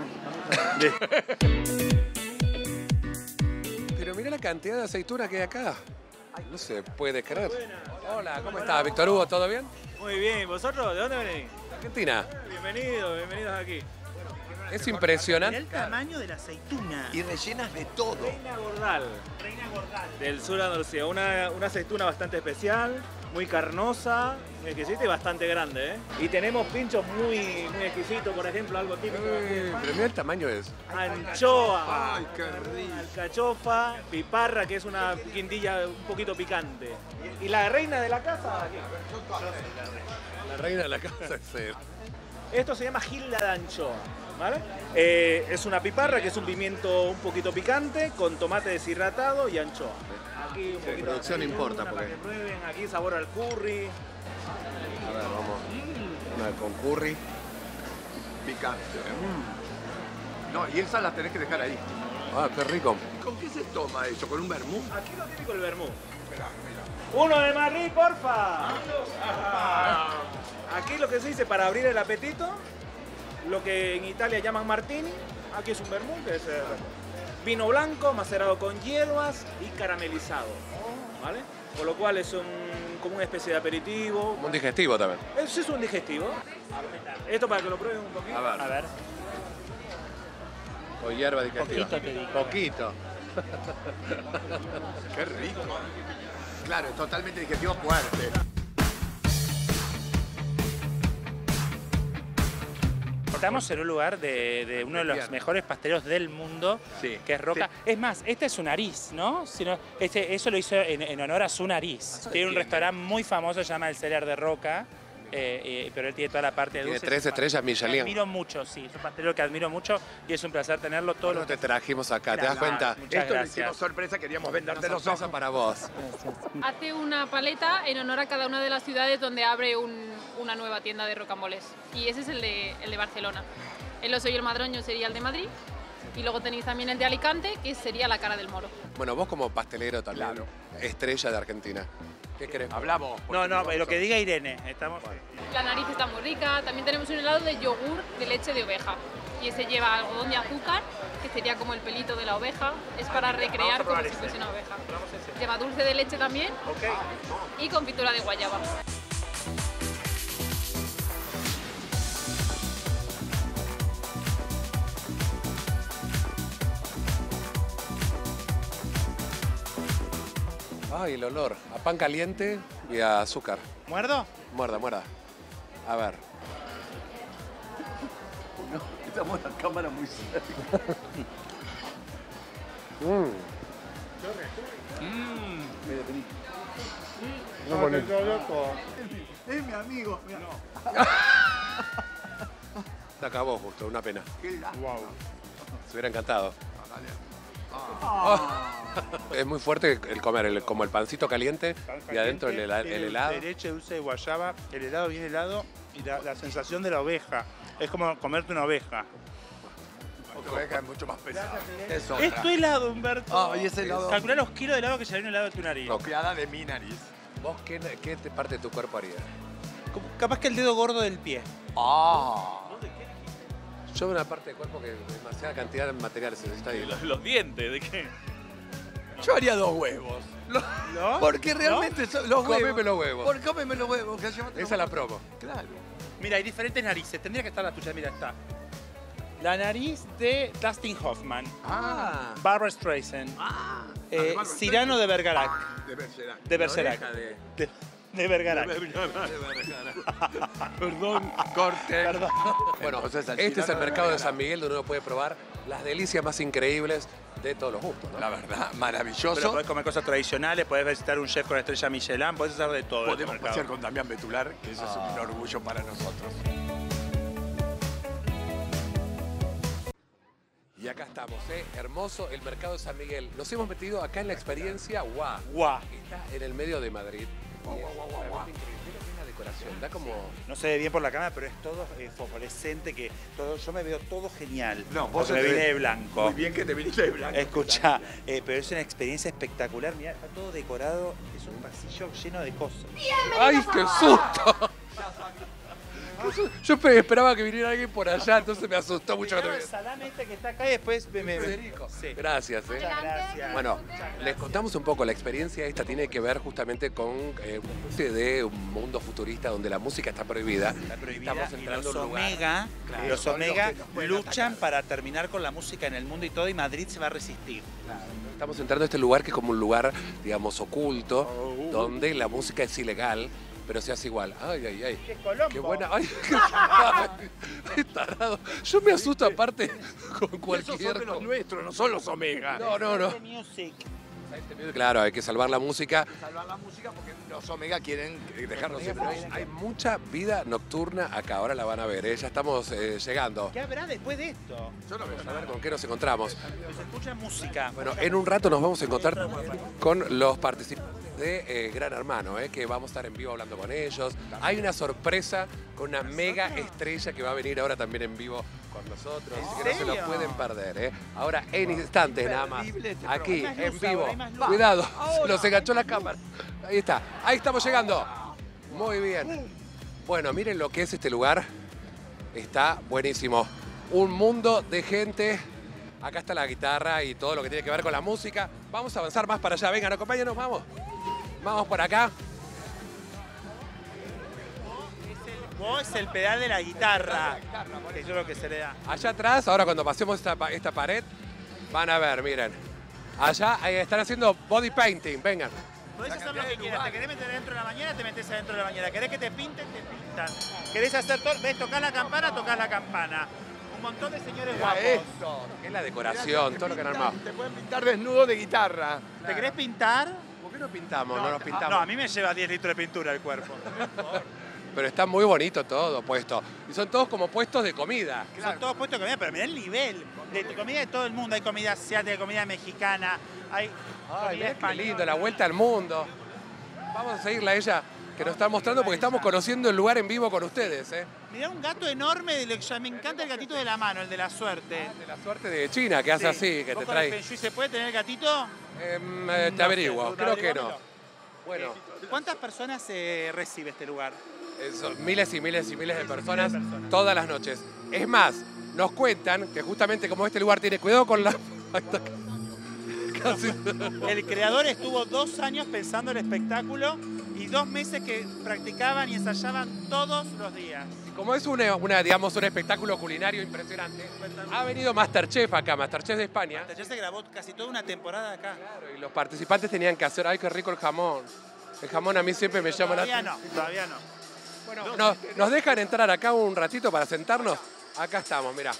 Pero mira la cantidad de aceituna que hay acá. No se puede creer. Hola, ¿cómo estás, Víctor Hugo? ¿Todo bien? Muy bien, ¿vosotros? ¿De dónde venís? Argentina. Bienvenidos aquí. Es impresionante. Mirá el tamaño de la aceituna. Y rellenas de todo. Reina Gordal, Reina Gordal. del sur de Andalucía. Una aceituna bastante especial, muy carnosa, muy exquisita y bastante grande, ¿eh? Y tenemos pinchos muy exquisitos, por ejemplo, algo típico. Pero mira el tamaño de eso. Anchoa, Ay, qué rico. alcachofa, piparra, que es una quintilla un poquito picante. Y la reina de la casa, aquí. La reina de la casa es él. Esto se llama gilda de anchoa. ¿Vale? Es una piparra, que es un pimiento un poquito picante, con tomate deshidratado y anchoa. Aquí un poquito producción de importa, para porque- que prueben. Aquí sabor al curry. A ver, vamos. Una con curry. Picante. No, y esas las tenés que dejar ahí. Ah, qué rico. ¿Con qué se toma eso? ¿Con un vermú? Aquí lo típico el vermú. Mirá, mirá. Uno de Madrid, porfa. Aquí lo que se dice para abrir el apetito, lo que en Italia llaman martini, aquí es un vermú, que es vino blanco macerado con hierbas y caramelizado, ¿vale? Con lo cual es como una especie de aperitivo. Como un digestivo también. Eso es un digestivo. Esto para que lo prueben un poquito. A ver. O hierba digestiva. Poquito te digo. Poquito. Qué rico. Claro, es totalmente digestivo fuerte. Estamos en un lugar de uno de los mejores pasteleros del mundo, Sí. que es Roca. Es más, este es su nariz, ¿no? Eso lo hizo en honor a su nariz. Tiene un restaurante muy famoso, se llama El Celer de Roca, pero él tiene toda la parte de Tiene dulces. 3 estrellas Michelin. Admiro mucho, sí. Es un pastelero que admiro mucho y es un placer tenerlo todos No los te trajimos acá, ¿te das cuenta? Muchas Esto lo gracias. hicimos sorpresa, queríamos venderte Una los sorpresa ojos. para vos. Hace una paleta en honor a cada una de las ciudades donde abre una nueva tienda de rocambolés. Y ese es el de Barcelona. El Oso y el Madroño sería el de Madrid. Y luego tenéis también el de Alicante, que sería la cara del moro. Bueno, vos como pastelero también, estrella de Argentina. ¿Qué querés? Hablamos. No, lo que diga Irene. Estamos... La nariz está muy rica. También tenemos un helado de yogur de leche de oveja. Y ese lleva algodón de azúcar, que sería como el pelito de la oveja. Es para recrear como si fuese una oveja. Lleva dulce de leche también y confitura de guayaba. Ay, el olor. A pan caliente y a azúcar. ¿Muerdo? Muerda, muerda. A ver. No, estamos en la cámara muy cerca. Es mi amigo. Mira. Se acabó justo, una pena. Qué lástima. Wow. Se hubiera encantado. Ah, Es muy fuerte el comer, como el pancito caliente y adentro el helado. De leche dulce de guayaba, el helado bien helado y la sensación de la oveja. Es como comerte una oveja. Otra vez es mucho más pesado. Es Es tu helado, Humberto. Ah, y ese helado. Calcula los kilos de helado que llevaría un helado de tu nariz. Copiada de mi nariz. ¿Vos qué parte de tu cuerpo harías? Capaz que el dedo gordo del pie. Ah. Yo una parte del cuerpo que demasiada cantidad de materiales se necesita ahí. Los dientes, ¿de qué? Yo haría 2 huevos. ¿No? Porque realmente son los huevos. Cómeme los huevos. Por cómeme los huevos. Que llévate los Esa es la huevos. promo. Claro. Mira, hay diferentes narices. Tendría que estar la tuya. Mira, está. La nariz de Dustin Hoffman. Ah. Barbra Streisand. Ah. Cyrano de Bergerac. De Bergerac. De Bergerac. De Bergerac. Perdón, corte. Perdón. Bueno, Entonces, al este es el Cyrano de mercado de Bergerac. San Miguel donde uno puede probar las delicias más increíbles de todos los gustos, ¿no? La verdad, Pero maravilloso. podés comer cosas tradicionales, podés visitar un chef con estrella Michelin, podés hacer de todo. en Podemos este mercado. pasear con Damián Betular, que eso es un orgullo para nosotros. Y acá estamos, hermoso el mercado de San Miguel. Nos hemos metido acá en la experiencia Guau. Guau. Está en el medio de Madrid. La decoración, da como... No se ve bien por la cámara, pero es todo fosforescente, que yo me veo todo genial. No, vos porque me te vine ves de blanco. Muy bien que te viniste de blanco. Escucha, pero es una experiencia espectacular. Mirá, está todo decorado, es un pasillo lleno de cosas. ¡Ay, qué susto! Yo esperaba que viniera alguien por allá, entonces me asustó mucho. Primero el salame este que está acá y después Federico. Sí. Gracias. Muchas gracias. Bueno, les contamos un poco. La experiencia esta tiene que ver justamente con una especie de un mundo futurista donde la música está prohibida. Estamos Y entrando los a un lugar. Omega, Claro, los son Omega los que pueden luchan para terminar con la música en el mundo y todo, y Madrid se va a resistir. Estamos entrando a este lugar que es como un lugar, digamos, oculto, donde la música es ilegal, pero se hace igual. Ay, ay, ay. ¡Qué Colombo! Qué buena. Ay, qué tarado. Yo me asusto aparte con Esos cualquier son de los nuestros, no son los Omega. No, no, no. Music. Claro, hay que salvar la música. Salvar la música porque los Omega quieren dejarnos sin Hay música. mucha vida nocturna acá, ahora la van a ver, ¿eh? Ya estamos llegando. ¿Qué habrá después de esto? Yo no veo A ver con qué nos encontramos. Se escucha música. Bueno, en un rato nos vamos a encontrar con los participantes de Gran Hermano, que vamos a estar en vivo hablando con ellos. Hay una sorpresa con una mega estrella que va a venir ahora también en vivo con nosotros, así que no se lo pueden perder. Ahora, en instantes nada más, aquí, en vivo. Cuidado, se nos enganchó la cámara. Ahí está, ahí estamos llegando. Muy bien. Bueno, miren lo que es este lugar. Está buenísimo. Un mundo de gente. Acá está la guitarra y todo lo que tiene que ver con la música. Vamos a avanzar más para allá. Vengan, acompáñenos, vamos. Vamos por acá. Vos es el pedal de la guitarra, que yo lo que se le da. Allá atrás, ahora cuando pasemos esta pared, van a ver, miren. Allá están haciendo body painting, vengan. Podés hacer lo que quieras. ¿Te querés meter dentro de la bañera? Te metés adentro de la bañera. ¿Querés que te pinten? Te pintan. ¿Querés hacer todo? ¿Ves? Tocás la campana, tocás la campana. Un montón de señores guapos. Esto. Es la decoración, todo lo que han armado. Te pueden pintar desnudo de guitarra. ¿Te querés pintar? ¿Por qué no pintamos? No nos pintamos. No, a mí me lleva 10 litros de pintura el cuerpo. Pero está muy bonito todo puesto. Y son todos como puestos de comida. Son todos puestos de comida, pero mirá el nivel de comida de todo el mundo. Hay comida asiática, hay comida mexicana, hay comida Mirá qué española. lindo, la vuelta al mundo. Vamos a seguirla a ella, que nos está mostrando porque estamos conociendo el lugar en vivo con ustedes. Mirá un gato enorme, de lo que ya me encanta el gatito de la mano, el de la suerte. De la suerte de China, que hace así, que ¿Vos te con el trae. Feng Shui se puede tener el gatito? Te averiguo, creo que no. Bueno, ¿Cuántas personas recibe este lugar? son miles y miles y miles de personas todas las noches. Es más, nos cuentan que justamente como este lugar tiene cuidado con la... Casi... El creador estuvo 2 años pensando el espectáculo y 2 meses que practicaban y ensayaban todos los días. Y como es digamos, un espectáculo culinario impresionante, ha venido Masterchef acá, Masterchef de España. Masterchef se grabó casi toda una temporada acá. Claro, y los participantes tenían que hacer, ¡ay, qué rico el jamón! El jamón a mí siempre me llama la atención. Todavía no. Bueno, ¿nos dejan entrar acá un ratito para sentarnos? Acá estamos, mirá.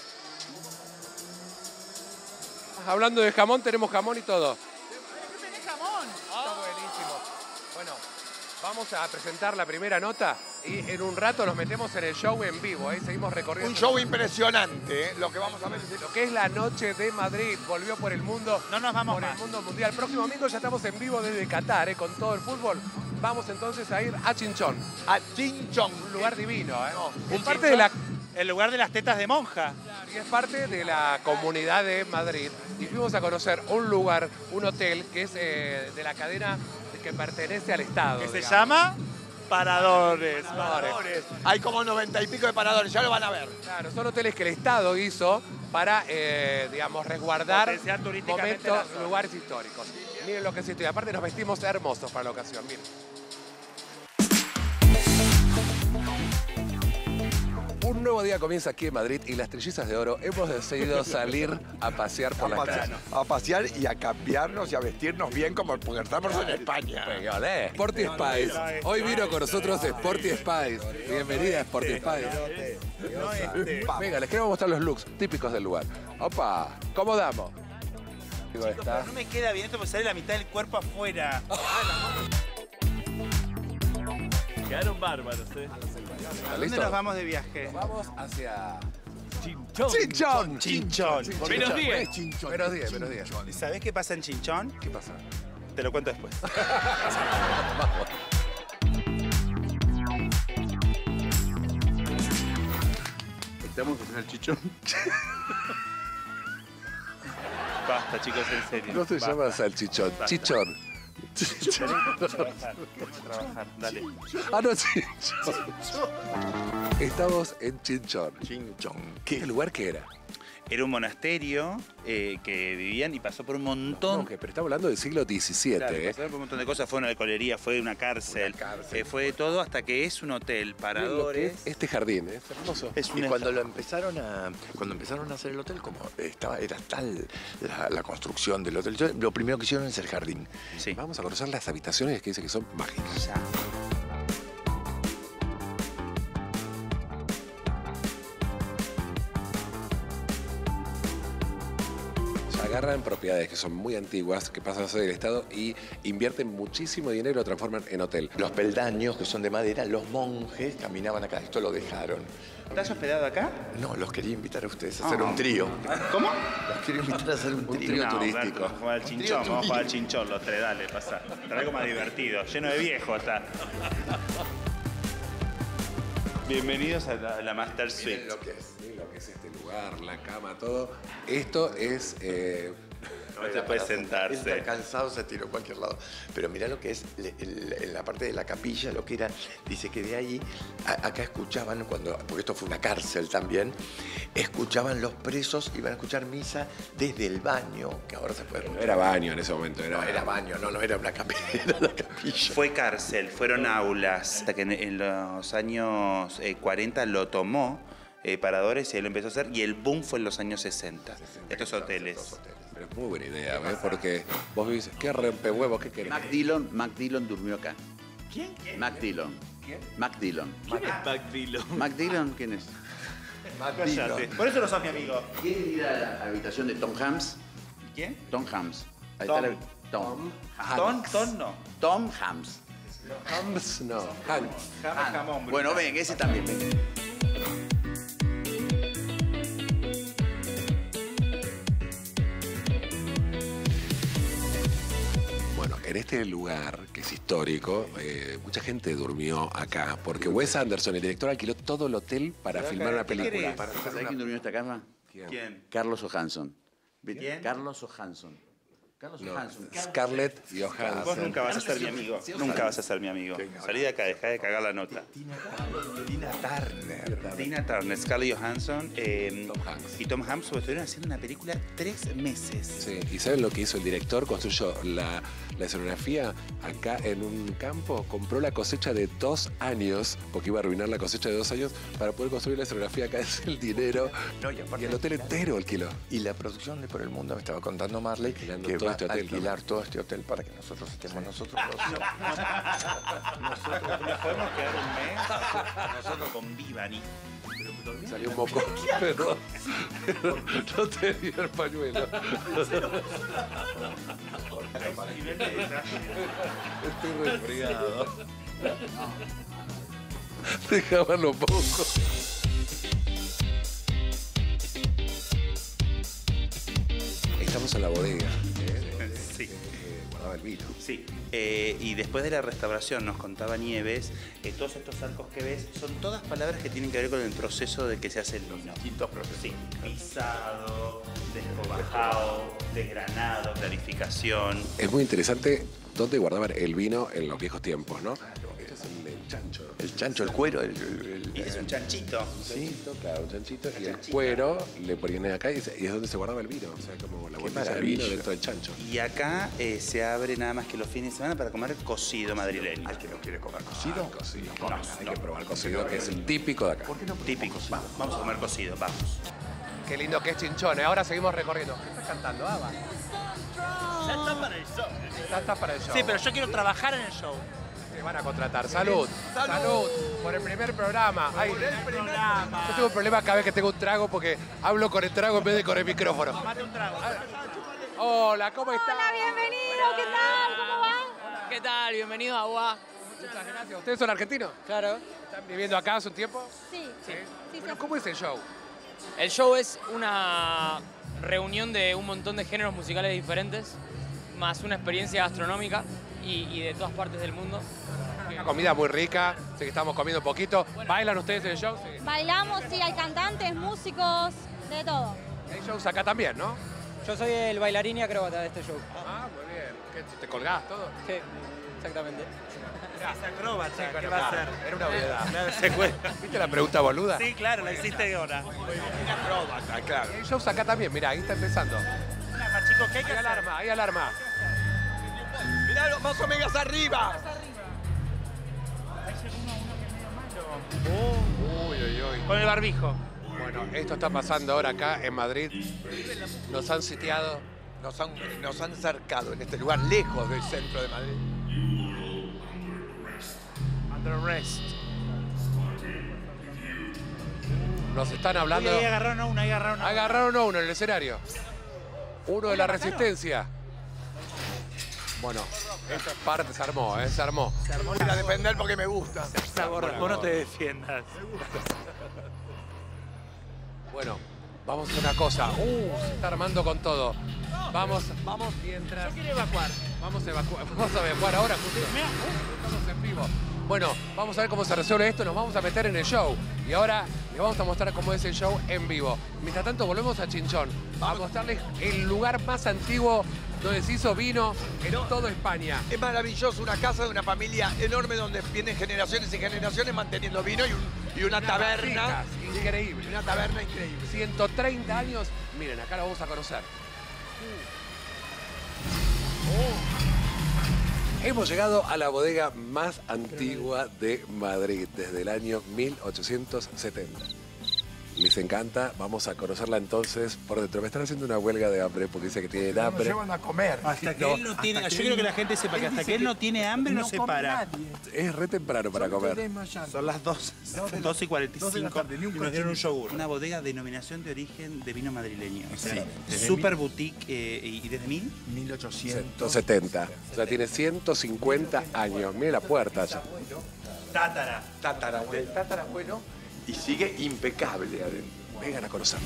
Hablando de jamón, tenemos jamón y todo. ¿Tenés jamón? Está buenísimo. Bueno, vamos a presentar la primera nota y en un rato nos metemos en el show en vivo. Seguimos recorriendo. Un show impresionante, lo que vamos a ver es lo que es la noche de Madrid. Volvió por el mundo. No nos vamos por más. el mundo mundial. El próximo domingo ya estamos en vivo desde Qatar, con todo el fútbol. Vamos entonces a ir a Chinchón. A Chinchón. Un lugar divino, Es parte de el lugar de las tetas de monja. Y es parte de la comunidad de Madrid. Y fuimos a conocer un lugar, un hotel, que es de la cadena que pertenece al Estado. Que se llama Paradores. Hay como 90 y pico de paradores, ya lo van a ver. Claro, son hoteles que el Estado hizo para, digamos, resguardar Potenciar turísticamente momentos, la zona. lugares históricos. Miren lo que es esto. Y aparte nos vestimos hermosos para la ocasión, miren. Un nuevo día comienza aquí en Madrid y las Trillizas de Oro hemos decidido salir a pasear por las calles. A pasear y a cambiarnos y a vestirnos bien como porque estamos en España. Sporty Spice. Hoy vino con nosotros Sporty Spice. Bienvenida, Sporty Spice. Venga, les queremos mostrar los looks típicos del lugar. Opa, ¿cómo damos? Chicos, pero no me queda bien esto porque sale la mitad del cuerpo afuera. Quedaron bárbaros, ¿A dónde nos vamos de viaje? Vamos hacia... Chinchón. Chinchón. Menos 10. Menos 10, menos 10. ¿Y sabés qué pasa en Chinchón? ¿Qué pasa? Te lo cuento después. Estamos en el chichón. Basta, chicos, en serio. No se Basta. llama salchichón, Basta. chichón. Trabajar, dale. Ah, no, Chinchón. Estamos en Chinchón. ¿Qué lugar que era? Era un monasterio que vivían y pasó por un montón. Pero estamos hablando del siglo XVII. Claro, pasaron por un montón de cosas. Fue una alcoholería, fue una cárcel, fue de todo hasta que es un hotel, paradores. Este jardín es hermoso. Y cuando empezaron a hacer el hotel, como era tal la construcción del hotel, lo primero que hicieron es el jardín. Sí. Vamos a conocer las habitaciones que dice que son mágicas. agarran propiedades que son muy antiguas, que pasan a ser del Estado y invierten muchísimo dinero y lo transforman en hotel. Los peldaños, que son de madera, los monjes caminaban acá. Esto lo dejaron. ¿Estás hospedado acá? No, los quería invitar a ustedes a hacer un trío. ¿Cómo? Los quiero invitar a hacer un trío No, turístico. Vamos a jugar al chinchón, vamos a jugar al chinchón los tres, dale, pasa. Está algo más divertido, lleno de viejos está. Bienvenidos a la Master Suite. Miren lo que es este lugar, la cama, todo. Esto es... No se puede sentarse. Está cansado, se tiró a cualquier lado. Pero mirá lo que es en la parte de la capilla, lo que era, dice que de ahí, acá escuchaban, porque esto fue una cárcel también, escuchaban los presos, iban a escuchar misa desde el baño, que ahora se puede... No era baño en ese momento, No, era baño, no era una capilla, era la capilla. Fue cárcel, fueron aulas, hasta que en los años 40 lo tomó Paradores y él lo empezó a hacer, y el boom fue en los años 60. Estos hoteles. Pero es muy buena idea, ¿ves? Porque vos vivís, ¿qué rompehuevos? ¿Qué querés? Mac Dillon durmió acá. ¿Quién? Mac Dillon. ¿Quién? Mac Dillon. ¿Quién es Mac Dillon? Mac Dillon, ¿quién es? Cállate. Por eso no sos mi amigo. ¿Quieren ir a la habitación de Tom Hanks? ¿Quién? Tom Hanks. Ahí Tom. está la... Tom. Tom no. Tom Hanks. Hams, no. Hans. Jamón, Bueno, ven, ese también, ven. Bueno, en este lugar, que es histórico, mucha gente durmió acá, porque Wes Anderson, el director, alquiló todo el hotel para filmar una película. ¿Sabes quién durmió en esta cama? ¿Quién? Carlos Johansson. ¿Quién? Carlos Johansson. Carlos Johansson. Scarlett Johansson. Vos nunca vas a ser mi amigo. Nunca vas a ser mi amigo. Salí de acá, dejá de cagar la nota. Tina Turner, Scarlett Johansson y Tom Hanks estuvieron haciendo una película 3 meses. Sí, ¿y saben lo que hizo el director? Construyó la escenografía acá en un campo, compró la cosecha de 2 años, porque iba a arruinar la cosecha de 2 años, para poder construir la escenografía acá, es el dinero. No, y aparte- el hotel entero alquiló. Y la producción de Por el Mundo, me estaba contando Marley, que todo va este a hotel, alquilar todo este hotel para que nosotros estemos nosotros dos. Nosotros nos podemos quedar un mes nosotros con Vivani. Salió un moco. Perdón. No tenía el pañuelo. Estoy resfriado. Dejábanlo poco. Estamos en la bodega. Sí. Guardaba el vino. Sí. Y después de la restauración, nos contaba Nieves, todos estos arcos que ves son todas palabras que tienen que ver con el proceso de que se hace el vino. Distintos procesos. Sí. Pisado, descobajado, desgranado, clarificación. Es muy interesante dónde guardaban el vino en los viejos tiempos, ¿no? Este es el chancho. El chancho, el cuero. Y es un chanchito. Sí, claro, un chanchito. Y el cuero le ponían acá y es donde se guardaba el vino. O sea, como la botella de vino dentro del chancho. Y acá se abre nada más que los fines de semana para comer cocido madrileño. Al que no quiere comer cocido. Cocido. Hay que probar cocido, que es el típico de acá. Típico. Vamos a comer cocido, vamos. Qué lindo que es Chinchón. Ahora seguimos recorriendo. ¿Qué estás cantando, Ava? Ya está para el show. Ya estás para el show. Sí, pero yo quiero trabajar en el show. Te van a contratar. Salud. Salud. Por el primer programa. Ay, programa. yo tengo un problema cada vez que tengo un trago porque hablo con el trago en vez de con el micrófono. Mate un trago. Hola, ¿cómo estás? Hola, bienvenido. ¿Qué tal? ¿Cómo va? ¿Qué tal? Bienvenido a Agua. Muchas gracias. ¿Ustedes son argentinos? Claro. ¿Están viviendo acá hace un tiempo? Sí. Bueno, ¿cómo es el show? El show es una reunión de un montón de géneros musicales diferentes, más una experiencia gastronómica y de todas partes del mundo. Una comida muy rica, sé que estamos comiendo un poquito. ¿Bailan ustedes en el show? Sí. Bailamos, sí, hay cantantes, músicos, de todo. Hay shows acá también, ¿no? Yo soy el bailarín y acróbata de este show. Ah, muy bien. ¿Qué, te colgás todo? Sí, exactamente. Es acróbata, ¿qué Bueno, va a claro, hacer? era una obviedad. Se cuela. ¿Viste la pregunta boluda? Sí, claro, la hiciste ahora. Acróbata, claro. Hay shows acá también, mirá, ahí está empezando. Nada, chicos, ¿qué hay que Hay hacer? alarma, hay alarma. Mirá los más omegas arriba. Uy, uy, uy. Con el barbijo. Bueno, esto está pasando ahora acá en Madrid. Nos han sitiado. Nos han cercado en este lugar, lejos del centro de Madrid. Under arrest. Nos están hablando. Ahí agarraron a uno, ahí agarraron a uno. Agarraron a uno en el escenario. Uno de la Resistencia. Bueno, esta parte se armó, se armó. Se armó la defender porque me gusta. Vos no te defiendas. Bueno, vamos a hacer una cosa. Se está armando con todo. Vamos mientras. Yo quiero evacuar. Vamos a evacuar ahora, justo. Estamos en vivo. Bueno, vamos a ver cómo se resuelve esto. Nos vamos a meter en el show. Y ahora les vamos a mostrar cómo es el show en vivo. Mientras tanto, volvemos a Chinchón. A mostrarles el lugar más antiguo donde se hizo vino en toda España. Es maravilloso, una casa de una familia enorme donde vienen generaciones y generaciones manteniendo vino y una taberna. Increíble. Una taberna increíble. 130 años. Miren, acá lo vamos a conocer. Hemos llegado a la bodega más antigua de Madrid, desde el año 1870. Les encanta, vamos a conocerla entonces por dentro. Me están haciendo una huelga de hambre porque dice que tienen hambre. Nos llevan a comer. Hasta que él no tiene, yo quiero que la gente sepa que hasta que él no tiene hambre no se para. Es re temprano para comer. Son las 2:45 y nos dieron un yogur. Una bodega de denominación de origen de vino madrileño. O sea, super boutique y desde 1870. O sea, tiene 150 años. Mire la puerta allá. Tatarabuelo. Y sigue impecable adentro. Vengan a conocerla.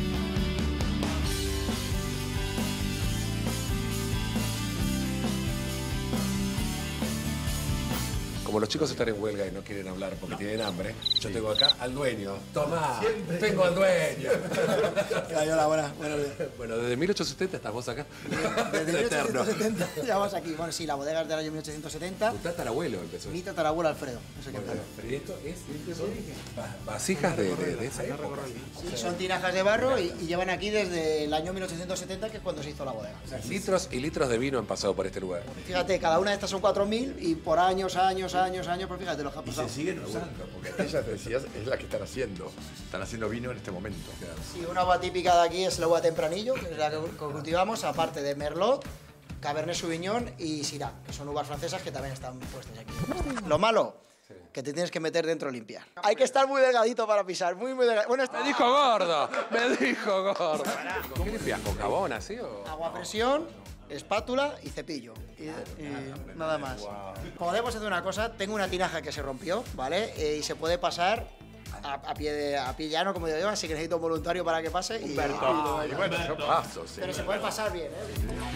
Como los chicos están en huelga y no quieren hablar porque tienen hambre, yo tengo acá al dueño. Tomá, tengo al dueño. Hola, buenos días. Bueno, desde 1870 estás vos acá. Desde 1870 ya vamos aquí. Bueno, sí, la bodega es del año 1870. Tu tatarabuelo empezó. Mi tatarabuelo Alfredo. No sé qué tal. Pero esto son vasijas de esa época. Sí, son tinajas de barro y llevan aquí desde el año 1870, que es cuando se hizo la bodega. O sea, litros y litros de vino han pasado por este lugar. Fíjate, cada una de estas son 4.000 y por años, pues fíjate lo que ha pasado. Y se siguen usando, porque ella, te decías, es la que están haciendo. Están haciendo vino en este momento. Sí, una uva típica de aquí es la uva Tempranillo, que es la que cultivamos, aparte de Merlot, Cabernet Sauvignon y Syrah, que son uvas francesas que también están puestas aquí. Lo malo, que te tienes que meter dentro a limpiar. Hay que estar muy delgadito para pisar, muy delgadito. Bueno, Me dijo gordo. ¿Qué limpias? ¿Con jabón así o...? Agua a presión, espátula y cepillo. Y nada más. Podemos hacer una cosa, tengo una tinaja que se rompió, ¿vale? Y se puede pasar a pie llano, como digo yo, así que necesito un voluntario para que pase. Y bueno, yo paso, sí. Pero se puede pasar bien, ¿eh?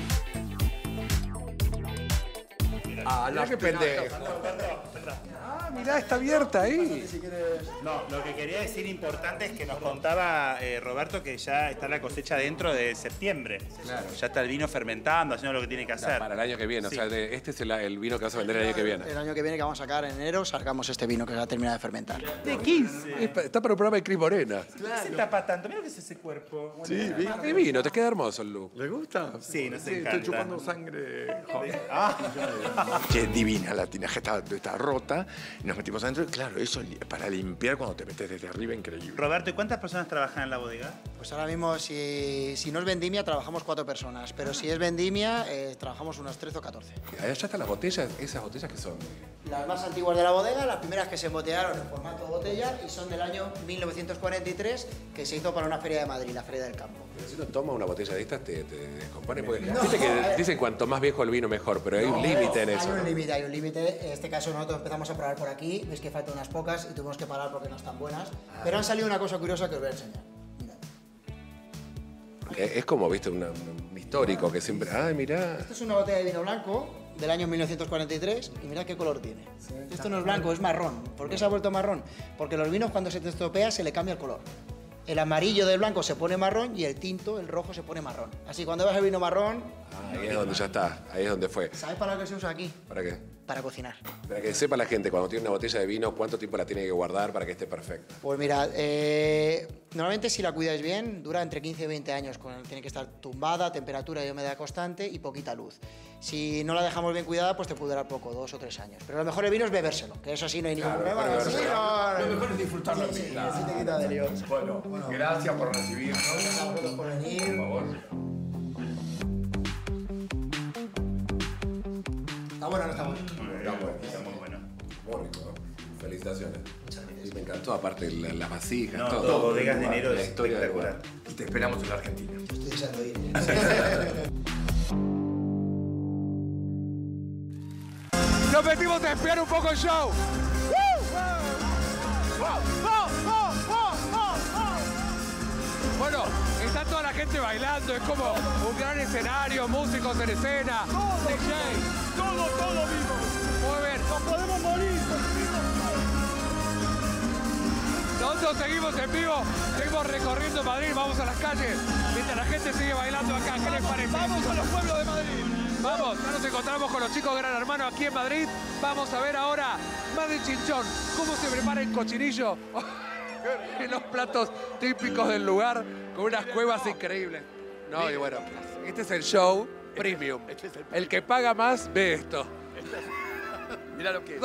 Mira qué pendejo. Mirá, está abierta ahí. No, lo que quería decir importante es que nos contaba Roberto que ya está la cosecha dentro de septiembre. Claro. Ya está el vino fermentando, haciendo lo que tiene que hacer. Para el año que viene, sí. O sea, este es el vino que vas a vender el año que viene. El año que viene que vamos a sacar en enero, sacamos este vino que ya ha terminado de fermentar. De 15. Está para un programa de Cris Morena. Claro. ¿Qué se tapa tanto? Mira lo que es ese cuerpo. Sí, divino, te queda hermoso el look. ¿Le gusta? Sí, nos encanta. Estoy chupando sangre. Qué divina la tinaja, está rota. Nos metimos adentro y claro, eso para limpiar cuando te metes desde arriba, increíble. Roberto, ¿y cuántas personas trabajan en la bodega? Pues ahora mismo, si no es vendimia, trabajamos 4 personas. Pero si es vendimia, trabajamos unas 13 o 14. Allá están las botellas, esas botellas que son... Las más antiguas de la bodega, las primeras que se embotellaron en formato botella y son del año 1943, que se hizo para una feria de Madrid, la Feria del Campo. Pero si uno toma una botella de estas, te descompone. Porque viste que dicen cuanto más viejo el vino, mejor, pero hay un límite en eso. Hay un límite. En este caso nosotros empezamos a probar por aquí, ves que faltan unas pocas y tuvimos que parar porque no están buenas. Pero han salido una cosa curiosa que os voy a enseñar. Es como, viste, un histórico que siempre... ¡Ay, mirá! Esto es una botella de vino blanco del año 1943 y mirad qué color tiene. Esto no es blanco, es marrón. ¿Por qué se ha vuelto marrón? Porque los vinos cuando se te estropea se le cambia el color. El amarillo del blanco se pone marrón y el tinto, el rojo, se pone marrón. Así cuando ves el vino marrón... Ahí es donde ya está, ahí es donde fue. ¿Sabes para qué se usa aquí? ¿Para qué? Para cocinar. Para que sepa la gente, cuando tiene una botella de vino, ¿cuánto tiempo la tiene que guardar para que esté perfecta? Pues mira, normalmente si la cuidáis bien, dura entre 15 y 20 años. Tiene que estar tumbada, temperatura y humedad constante y poquita luz. Si no la dejamos bien cuidada, pues te puede durar poco, 2 o 3 años. Pero lo mejor del vino es bebérselo, que eso sí no hay ningún problema. Lo mejor es disfrutarlo. Sí, te quita de lío. Bueno, gracias por recibirnos. Gracias a vosotros por venir. Por favor. ¿Está bueno o no está bueno? Está muy bueno. Muy rico, ¿no? Felicitaciones. Muchas gracias. Y me encantó, aparte, las vasijas, todo. Bodegas de enero la es historia espectacular. Te esperamos en la Argentina. Estoy deseando ir. Nos metimos a espiar un poco el show. Bueno, está toda la gente bailando, es como un gran escenario, músicos en escena, DJ. Todo vivo. Muy bien. No podemos morir. Nosotros seguimos en vivo, seguimos recorriendo Madrid, vamos a las calles, mientras la gente sigue bailando acá. ¿Qué les parece? Vamos a los pueblos de Madrid. Vamos, ya nos encontramos con los chicos de Gran Hermano aquí en Madrid. Vamos a ver ahora más de Chinchón, cómo se prepara el cochinillo en los platos típicos del lugar, con unas cuevas increíbles. No, y bueno, este es el show premium. El que paga más ve esto. Mira lo que es.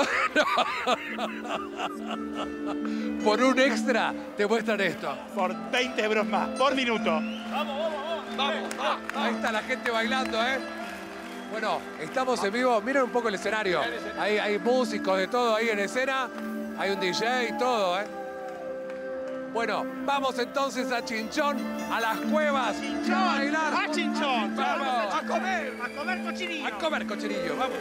Por un extra te muestran esto. Por 20 euros más, por minuto. Vamos. Ahí está la gente bailando, ¿eh? Bueno, estamos en vivo. Miren un poco el escenario. Hay músicos de todo ahí en escena. Hay un DJ y todo, ¿eh? Bueno, vamos entonces a Chinchón, a las cuevas. A bailar. ¡A Chinchón! ¡Vamos! ¡A comer cochinillo! A comer cochinillo, vamos.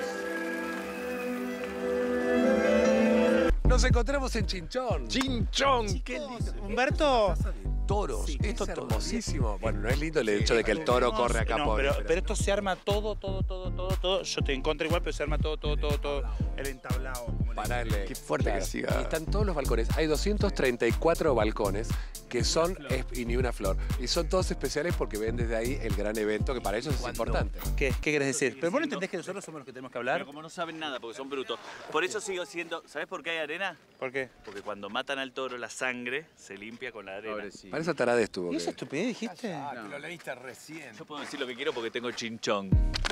Nos encontramos en Chinchón. Chinchón, qué lindo. Humberto. Toros. Sí, Esto es es hermosísimo. Bueno, no es lindo el hecho de que el toro corre acá por. Pero esto se arma todo. Yo estoy en contra igual, pero se arma todo. El entablado. Parale. Qué fuerte que siga. Y están todos los balcones. Hay 234 balcones que son y ni una flor. Y son todos especiales porque ven desde ahí el gran evento que para ellos es importante. ¿Qué querés decir? Pero vos no entendés que nosotros somos los que tenemos que hablar. Pero como no saben nada, porque son brutos. Por eso sigo siendo... ¿Sabés por qué hay arena? ¿Por qué? Porque cuando matan al toro, la sangre se limpia con la arena. Para esa tarada estuvo. ¿Y esa estupidez dijiste? Que lo leíste recién. Yo puedo decir lo que quiero porque tengo chinchón.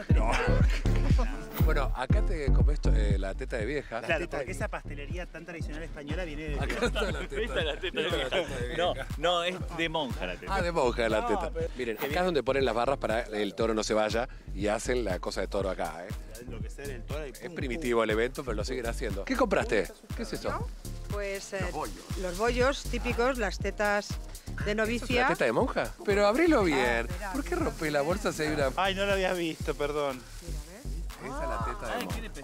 Bueno, acá te comes la teta de vieja. Claro, porque esa pastelería tan tradicional española viene de... Acá está la teta. ¿Viste la teta de vieja? No, es de monja la teta. Ah, de monja la teta. Miren, acá es donde ponen las barras para el toro no se vaya y hacen la cosa de toro acá, ¿eh? Enloquecer el toro y Es primitivo el evento, pero lo siguen haciendo. ¿Qué compraste? ¿Qué es eso? Pues los bollos típicos, las tetas de novicia. ¿La teta de monja? Pero abrilo bien. ¿Por qué rompes la bolsa si hay una...? Ay, no lo había visto, perdón. Esa es la teta de monja.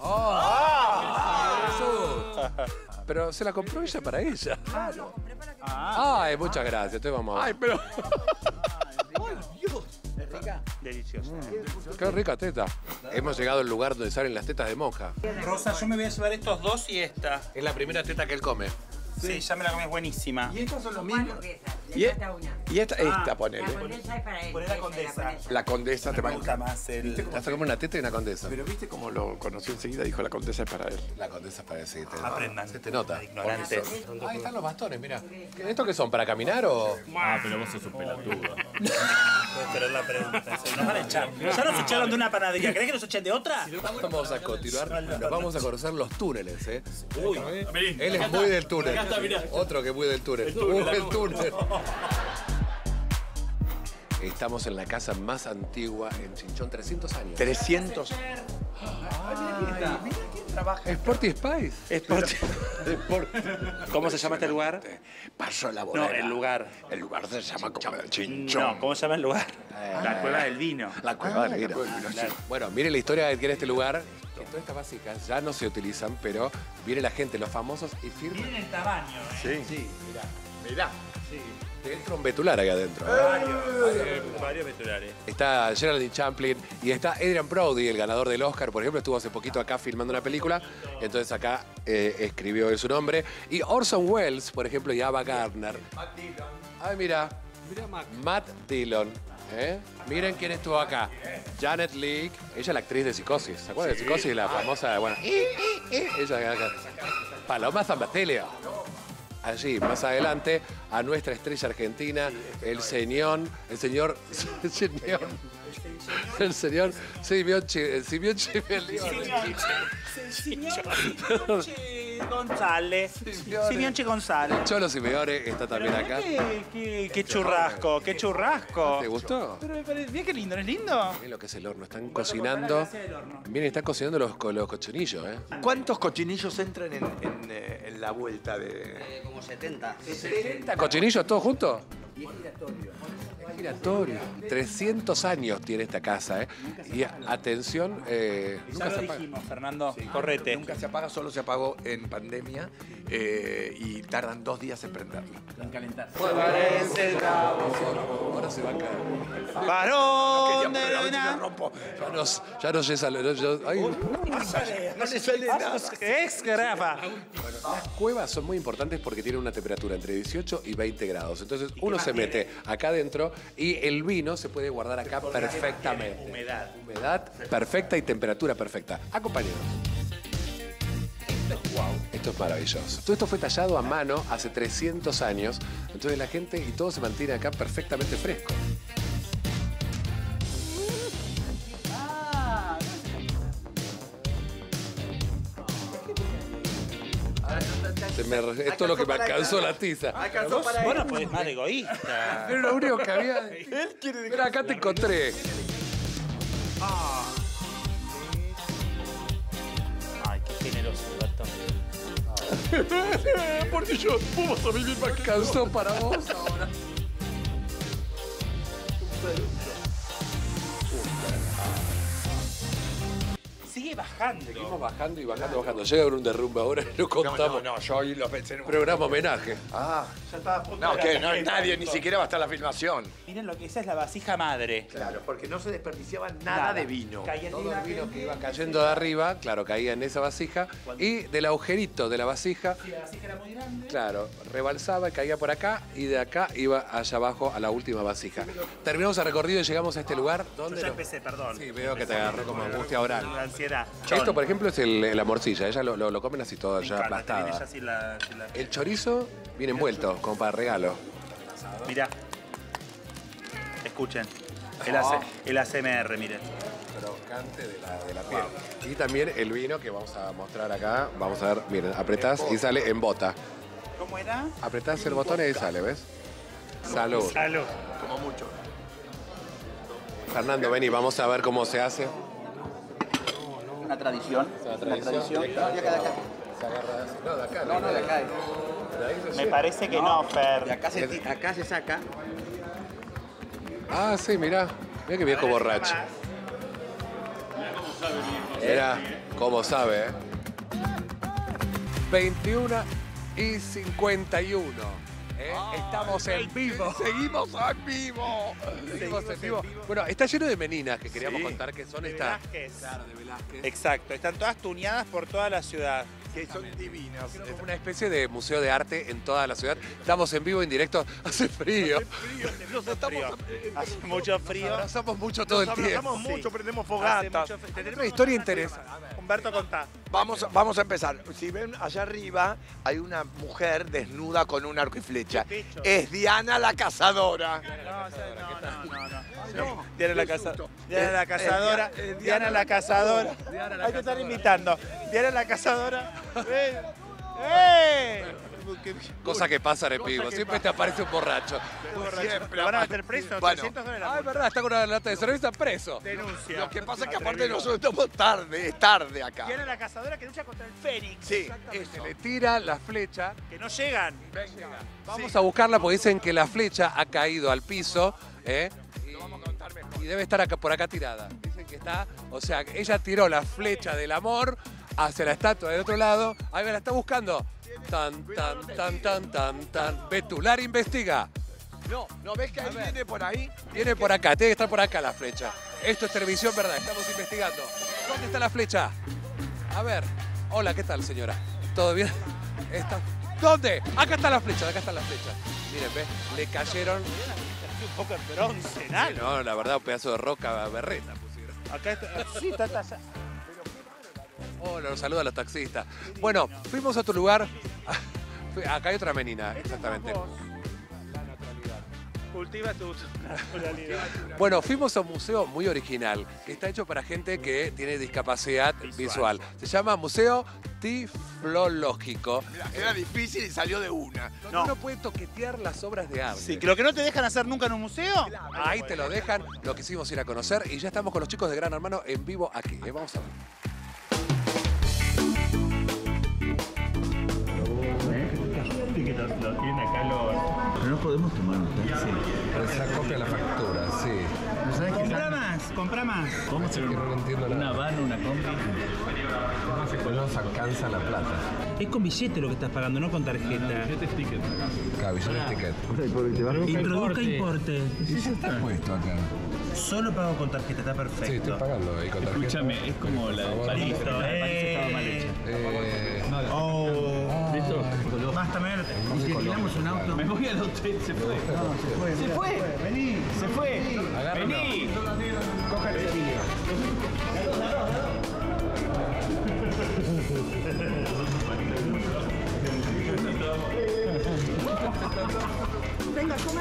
¡Oh! Pero se la compró ella para ella. Claro. Ay, muchas gracias. Entonces vamos. Ay, pero... ¡Ay, Dios! ¿Es rica? Deliciosa. Qué rica teta. Hemos llegado al lugar donde salen las tetas de monja. Rosa, yo me voy a llevar estos dos y esta. Es la primera teta que él come. Sí, ya me la comí, es buenísima. Y estos son los mismos. Y esta ponele. La condesa es para él. Poné la condesa. La condesa te va a Me gusta gustar. más el... Te vas a comer una teta y una condesa. Pero viste cómo lo conoció enseguida, dijo la condesa es para él. La condesa es para decirte. Aprendan. Se te nota. Ignorantes. Ahí están los bastones, mira. ¿Estos qué son? ¿Para caminar o...? Ah, pero vos sos un pelotudo. Puedo esperar la pregunta. Nos van a echar. Ya nos echaron de una panadería. ¿Querés que nos echen de otra? Vamos a continuar. Nos vamos a conocer los túneles, ¿eh? Uy, Él es muy del túnel. Acá está, mirá. Otro que es muy del túnel. El túnel. Estamos en la casa más antigua en Chinchón, 300 años. 300. Sporty Spice. ¿Cómo se llama este lugar? Pasó la No, bodega. el lugar. El lugar se llama como Chinchón. No, ¿cómo se llama el lugar? La Cueva del Vino. La cueva del vino. Bueno, miren la historia que tiene este lugar. Que todas estas básicas ya no se utilizan, pero viene la gente, los famosos, y firman. Miren el tamaño, ¿eh? Sí. Mirá. Te entra un betular acá adentro. Varios vetulares. Está Geraldine Chaplin y está Adrian Brody, el ganador del Oscar, por ejemplo, estuvo hace poquito acá filmando una película, entonces acá escribió él su nombre. Y Orson Welles, por ejemplo, y Ava Gardner. Ay, mira. Matt Dillon. Miren quién estuvo acá. Janet Leigh, ella es la actriz de Psicosis. ¿Se acuerdan de Psicosis? La famosa, bueno. Ella acá. Paloma San Basilio. Allí, más adelante, a nuestra estrella argentina, el señor Simeón González. Simeonche González. Cholo Simeone está también acá. Qué churrasco, qué churrasco. ¿Te gustó? Pero me parece, mira qué lindo, ¿no es lindo? Miren lo que es el horno, están cocinando. Miren, están cocinando los cochinillos, ¿Cuántos cochinillos entran en la vuelta de...? Como 70. ¿70 cochinillos todos juntos? Y es giratorio. Giratorio. 300 años tiene esta casa, ¿eh? Y atención, nunca se apaga. Dijimos, Fernando, correte. Nunca se apaga, solo se apagó en pandemia y tardan 2 días en prenderla. En calentar. Ahora se va a caer. ¡Varón! Ya no llega. No le sale nada. ¡Ex grapa! Las cuevas son muy importantes porque tienen una temperatura entre 18 y 20 grados. Entonces uno se mete acá adentro y el vino se puede guardar acá perfectamente. Humedad perfecta y temperatura perfecta. Acompáñenos. Wow, esto es maravilloso. Todo esto fue tallado a mano hace 300 años. Entonces la gente y todo se mantiene acá perfectamente fresco. Esto es lo que me alcanzó la tiza. Bueno, pues más egoísta. Era lo único que había. Mira, acá te encontré. Ay, qué generoso, Alberto. Porque yo vamos a vivir más. Alcanzó para vos ahora. Sigue bajando. Seguimos bajando y bajando. Llega un derrumbe ahora y lo contamos. No, yo hoy lo pensé en un programa homenaje. Ah. Ya estaba a punto No, de que la- no, nadie ni siquiera va a estar la filmación. Miren lo que esa es la vasija madre. Claro, porque no se desperdiciaba nada de vino. Caía el Todo el vino que iba cayendo de arriba, claro, caía en esa vasija. Y del agujerito de la vasija, Si la vasija era muy grande. claro, rebalsaba y caía por acá. Y de acá iba allá abajo a la última vasija. Terminamos el recorrido y llegamos a este lugar donde... Yo ya empecé, perdón. Sí, veo que te agarró como angustia oral. La ansiedad. Esto, por ejemplo, es la morcilla. Ella lo comen así todo, Me ya encanta, que viene aplastada. ya así la- El chorizo viene envuelto, como para regalo. Mirá. Escuchen. El ASMR, miren. Crocante de la piel. Y también el vino que vamos a mostrar acá. Vamos a ver, miren, apretás y sale en bota. ¿Cómo era? Apretás el botón y sale, ¿ves? Salud. Salud. Como mucho. Fernando, ven y vamos a ver cómo se hace. Una tradición. Una tradición. Se agarra así. No, de acá. No, de acá. Me parece que no, Fer. De acá se saca. Ah, sí, mirá. Mirá qué viejo borracho. Mirá cómo sabe, ¿eh? 21:51. Estamos en vivo. Seguimos en vivo. Seguimos en vivo. Bueno, está lleno de meninas que queríamos contar que son De estas. Velázquez. Claro, de Velázquez. Exacto. Están todas tuneadas por toda la ciudad. Que son divinos. Es una especie de museo de arte en toda la ciudad. Estamos en vivo, en directo. Hace frío. Hace mucho frío. Abrazamos mucho todo el tiempo. Abrazamos mucho, prendemos Hace fogatas. mucho frío. Tenemos una historia interesante. Humberto, contá. Vamos a empezar. Si ven allá arriba, hay una mujer desnuda con un arco y flecha. Qué pecho. Es Diana la cazadora. No. Diana la cazadora. Diana la cazadora. Diana la cazadora. Ahí te están invitando. Diana la cazadora. ¡Ven! Cosa que pasa en vivo. Siempre te aparece un borracho. Siempre. Lo van a meter preso, Bueno. $300. Ah, es verdad, está con una lata de cerveza preso. Denuncia. Lo que pasa es que aparte nosotros estamos tarde, es tarde acá. Diana la cazadora que lucha contra el Fénix. Sí, Se le tira la flecha. Que no llegan. Vamos a buscarla porque dicen que la flecha ha caído al piso. Y debe estar acá, por acá tirada. Dicen que está, o sea, ella tiró la flecha del amor hacia la estatua del otro lado. Ahí me la está buscando. Tan. Betular investiga. ¿No ves que ahí viene por ahí? Viene por acá, tiene que estar por acá la flecha. Esto es televisión, ¿verdad? Estamos investigando. ¿Dónde está la flecha? A ver. Hola, ¿qué tal, señora? ¿Todo bien? ¿Dónde? Acá está la flecha, Miren, ¿ves? Le cayeron. Un poco en bronce, ¿no? No, la verdad, un pedazo de roca berreta pusieron. Acá está. Sí, está. Hola, los saludo a los taxistas. Bueno, fuimos a otro lugar. Acá hay otra menina, exactamente. Cultiva tu naturalidad. Bueno, fuimos a un museo muy original, que está hecho para gente que tiene discapacidad visual. Se llama Museo Tiflológico. Era difícil y salió de una. Donde uno puede toquetear las obras de arte. Sí, que lo que no te dejan hacer nunca en un museo. Ahí te lo dejan, lo quisimos ir a conocer y ya estamos con los chicos de Gran Hermano en vivo aquí. Vamos a ver. que lo tienen acá los... Pero no podemos tomar un taxi. Esa copia la factura, sí. Compra más. ¿Cómo se Que no entiendo nada. Una van, una combi. No nos alcanza la plata. Es con billete lo que estás pagando, no con tarjeta. Billete es ticket. Claro, billete es ticket. Introduzca importe. Sí, ya está puesto acá. Solo pago con tarjeta, está perfecto. Sí, estoy pagando ahí con tarjeta. Escúchame, es como la de París. La de París estaba mal hecha. ¿Listo? Basta, Merte. Y si alquilamos un auto. Me voy al hotel, se fue. No, se fue. Se fue. Vení. Se fue. Vení. Cójale. Venga, come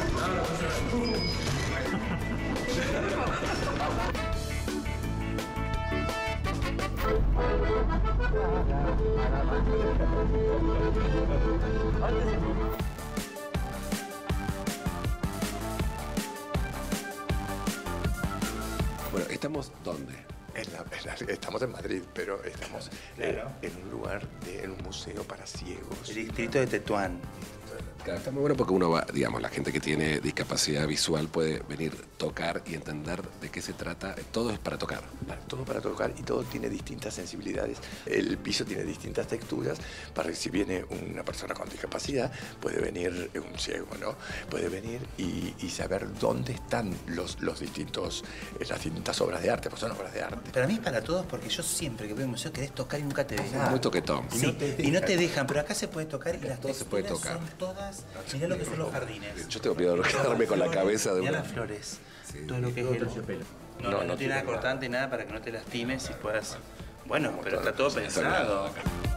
Bueno, ¿estamos dónde? Estamos en Madrid, pero estamos en un lugar, en un museo para ciegos. El distrito de Tetuán. Claro, está muy bueno porque uno va, digamos, la gente que tiene discapacidad visual puede venir, tocar y entender de qué se trata. Todo es para tocar. Todo para tocar y todo tiene distintas sensibilidades. El piso tiene distintas texturas para que si viene una persona con discapacidad, puede venir un ciego, ¿no? Puede venir y saber dónde están las distintas obras de arte, pues son obras de arte. Para mí es para todos porque yo siempre que voy a un museo querés tocar y nunca te dejan. Muy toquetón. Sí, y no te dejan, pero acá se puede tocar y las todo se puede texturas tocar. son todas. Mirá lo que son los jardines. Yo tengo miedo de quedarme con la cabeza de Mirá una. las flores. Todo lo que es el... No tiene nada cortante, nada para que no te lastimes y puedas... Bueno, pero está todo pensado.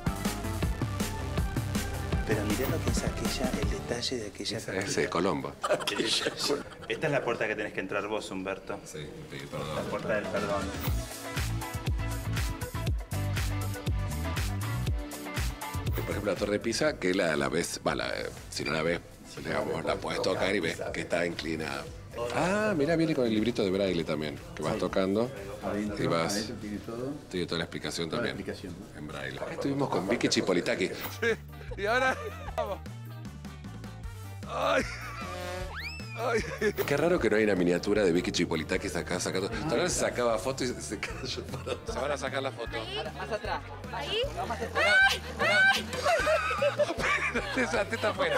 Pero mirá lo que es el detalle de aquella... Ese Colombo. Esta es la puerta que tenés que entrar vos, Humberto. Sí, perdón. La puerta del perdón. Por ejemplo, la Torre de Pisa, que la ves, si no la ves, digamos, la puedes tocar y ves que está inclinada. Ah, mira, viene con el librito de braille también, que vas tocando y vas... Tiene toda la explicación también, en braille. Acá estuvimos con Vicky Chipolitaki. Y ahora... Vamos. ¡Ay! ¡Ay! Qué raro que no hay una miniatura de Vicky Chipolitaki acá sacando... Todavía se sacaba foto y se cayó. Se van a sacar la foto. Más atrás. Ahí. Esa teta afuera.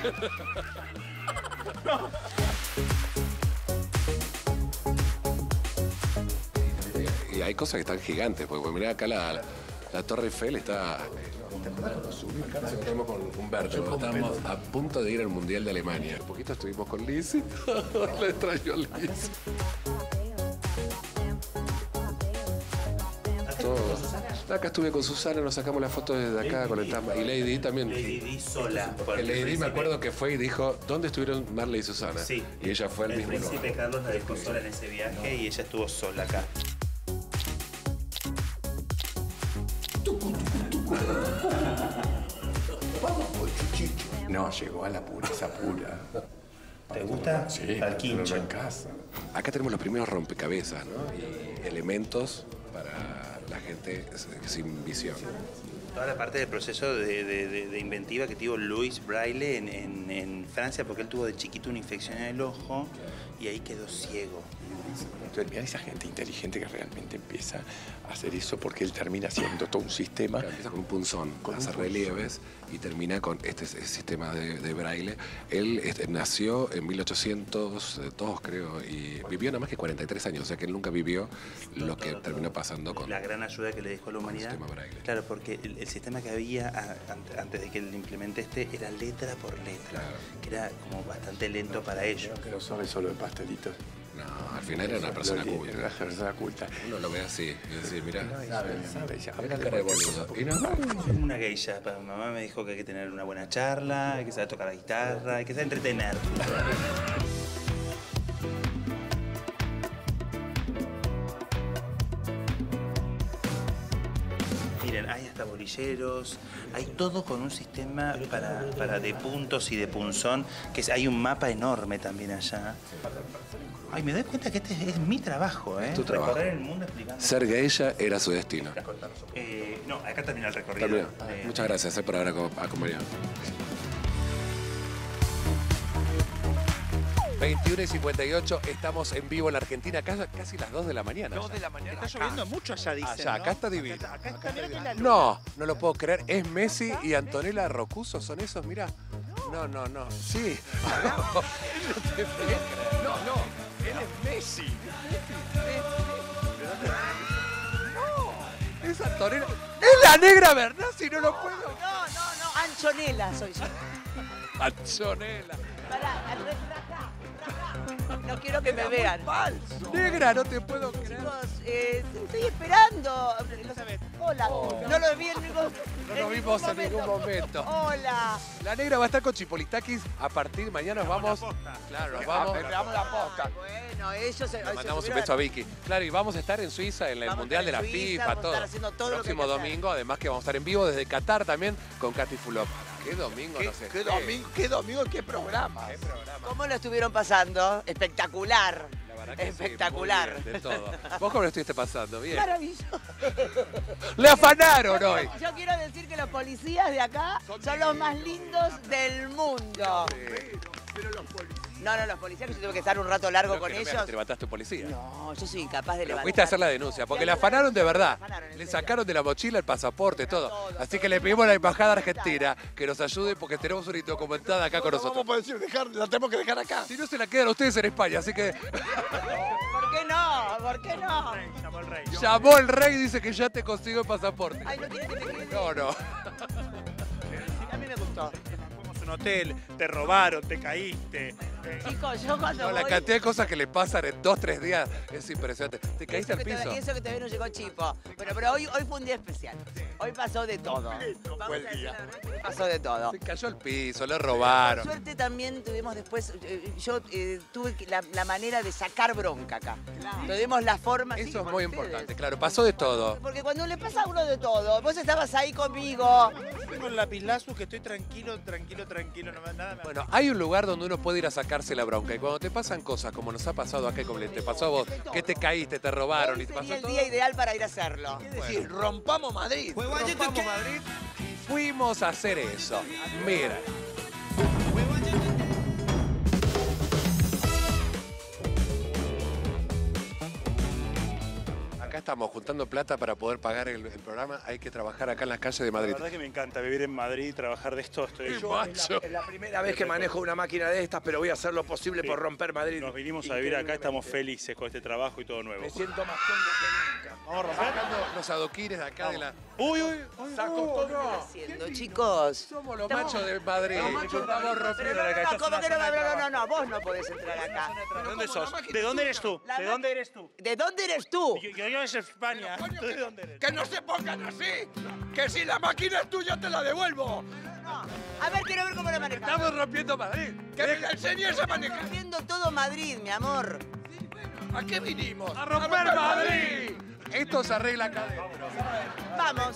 Y hay cosas que están gigantes, porque mirá acá la Torre Eiffel está... Acá nos encontramos con Humberto, estábamos a punto de ir al Mundial de Alemania. Un poquito estuvimos con Liz. La extraño a Liz. Acá estuve con Susana, nos sacamos la foto desde acá con el tamba. Y Lady Di también. Lady Di sola. El Lady Di me acuerdo que fue y dijo, ¿dónde estuvieron Marley y Susana? Sí. Y ella fue al mismo El lugar. príncipe Carlos la dejó sola en ese viaje y ella estuvo sola acá. No, llegó a la pureza pura. ¿Te gusta? Sí, al quincho. en casa. Acá tenemos los primeros rompecabezas, ¿no? Y elementos para la gente sin visión. Toda la parte del proceso de inventiva que tuvo Louis Braille en Francia, porque él tuvo de chiquito una infección en el ojo y ahí quedó ciego. Entonces, mira esa gente inteligente que realmente empieza a hacer eso porque él termina haciendo todo un sistema. Claro, empieza con un punzón, hace relieves y termina con este sistema de braille. Él nació en 1802, creo, y vivió nada más que 43 años, o sea que él nunca vivió lo que terminó pasando con la gran ayuda que le dejó a la humanidad. El sistema braille. Claro, porque el sistema que había antes de que él implemente era letra por letra, que era como bastante lento para ellos. Que no sabe solo de pastelitos. No, al final era una persona culta. Era una persona culta. Uno lo ve así, es decir, mirá, sabe, mirá cara de boludo. Y no, como una geisha. Mi mamá me dijo que hay que tener una buena charla, hay que saber tocar la guitarra, hay que saber entretener. Miren, hay hasta bolilleros, hay todo con un sistema para de puntos y de punzón, hay un mapa enorme también allá. Ay, me doy cuenta que este es mi trabajo, ¿eh? Tu trabajo. Recorrer el mundo explicando. Ser geisha era su destino. No, acá termina el recorrido. Muchas gracias por haber acompañado. 21:58, estamos en vivo en la Argentina, casi las 2 de la mañana. 2 de la mañana. Está lloviendo mucho allá, dicen, Allá, ¿no? acá está divino. Acá está, mira que la luz. No, no lo puedo creer. Es Messi y Antonella Rocuso, ¿son esos? Mirá. No. Sí. No te puedo creer. No, él es Messi. No, es Antonella. ¡Es la negra Bernasi! No lo puedo. No, Anchonela soy yo. Antonella. Pará, no quiero que me vean. Negra, no te puedo creer. Chicos, estoy esperando. Hola. No lo vi en ningún No nos vimos en ningún momento. Hola. La negra va a estar con Chipolitakis a partir de mañana. Nos vamos. Claro, nos vamos. Esperamos la posta. Bueno, ellos se. Le mandamos un beso a Vicky. Claro, y vamos a estar en Suiza, en el Mundial de la FIFA, todo. Próximo domingo, además que vamos a estar en vivo desde Qatar también con Katy Fulop. ¿Qué domingo? No sé. ¿Qué domingo? ¿Qué programa? ¿Cómo lo estuvieron pasando? Espectacular. La verdad que espectacular. Sí, muy bien, de todo. ¿Vos cómo lo estuviste pasando? Bien. Maravilloso. ¡Le afanaron hoy! Yo quiero decir que los policías de acá son los más lindos del mundo. Pero los policías. No, los policías que yo tuve que estar un rato largo Creo con que no me ellos. ¿Te levantaste policía? No, yo soy incapaz de levantar. Fuiste a hacer la denuncia, porque le afanaron de verdad. Le sacaron de la mochila el pasaporte, todo. Así que le pedimos a la embajada argentina que nos ayude porque tenemos una indocumentada acá con nosotros. ¿Cómo puedo decir? La tenemos que dejar acá. Si no se la quedan ustedes en España, así que... ¿Por qué no? ¿Por qué no? Llamó el rey. Llamó el rey y dice que ya te consiguió el pasaporte. Ay, no quiere que me quede. No. A mí me gustó. Fuimos a un hotel, te robaron, te caíste. Chicos, yo cuando No, la voy... cantidad de cosas que le pasan en 2 o 3 días es impresionante. Te caíste al piso. Eso que todavía no llegó Chipo. Bueno, pero hoy fue un día especial. Hoy pasó de todo. Buen día. Pasó de todo. Se cayó al piso, le robaron. Por suerte también tuvimos después, yo tuve la manera de sacar bronca acá. Tuvimos la forma... Eso sí, es por muy ustedes. importante, claro. Pasó de todo. Porque cuando le pasa a uno de todo, vos estabas ahí conmigo. Tengo el lapislazo que estoy tranquilo, no me nada. Bueno, hay un lugar donde uno puede ir a sacarse la bronca. Y cuando te pasan cosas como nos ha pasado acá, como te pasó a vos, que te caíste, te robaron y te pasó Sería el todo. día ideal para ir a hacerlo. Es decir, rompamos Madrid. Rompamos Madrid y fuimos a hacer eso. Mira. Acá estamos juntando plata para poder pagar el programa. Hay que trabajar acá en las calles de Madrid. La verdad que me encanta vivir en Madrid, trabajar de esto. Estoy yo. Es la primera vez que manejo una máquina de estas, pero voy a hacer lo posible por romper Madrid. Nos vinimos a vivir acá, estamos felices con este trabajo y todo nuevo. Me siento más cómodo que nunca. Vamos a romper. Sacando los adoquines de acá de la... Uy. Saco todo. Haciendo, chicos. Somos los machos de Madrid. Estamos rompiendo la calle. ¿Cómo que no? Vos no podés entrar acá. ¿De dónde sos? ¿De dónde eres tú? ¿De dónde eres tú? ¿De dónde eres tú? Yo es España. ¿Tú de dónde eres? ¡Que no se pongan así! ¡Que si la máquina es tuya te la devuelvo! A ver, quiero ver cómo la manejas. Estamos rompiendo Madrid. ¡Que me la enseñes a manejar! Rompiendo todo Madrid, mi amor. ¿A qué vinimos? ¡A romper Madrid! Esto se arregla acá adentro. Vamos.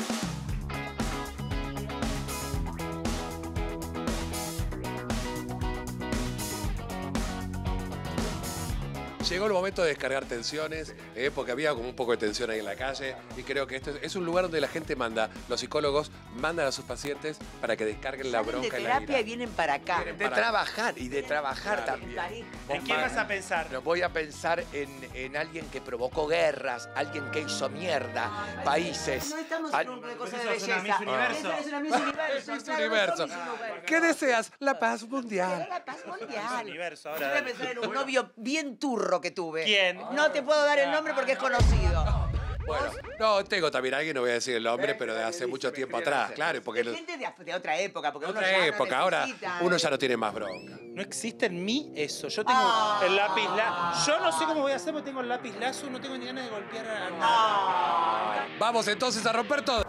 Llegó el momento de descargar tensiones, porque había como un poco de tensión ahí en la calle y creo que esto es un lugar donde la gente manda, los psicólogos mandan a sus pacientes para que descarguen la bronca de y la terapia ira. y vienen para acá. De trabajar y de trabajar Claro. también. ¿En quién vas a pensar? No, voy a pensar en alguien que provocó guerras, alguien que hizo mierda, países. No estamos en una cosa de Eso es una belleza. Miss Universo. Eso es una Miss Universo. Miss claro, Universo. son Miss Universo. ¿Qué deseas? La paz mundial. La paz mundial. Universo, Yo ahora. voy a pensar en un novio bien turro que tuve. ¿Quién? No te puedo dar el nombre porque es conocido. Bueno, no, tengo también alguien, no voy a decir el nombre, pero de hace mucho tiempo atrás, claro, porque De gente de otra época, porque uno otra ya no época, ahora necesita, uno ya no tiene más bronca. No existe en mí eso. Yo tengo el lápiz lazo. Yo no sé cómo voy a hacer, pero tengo el lápiz lazo. No tengo ni ganas de golpear a nadie. Vamos entonces a romper todo.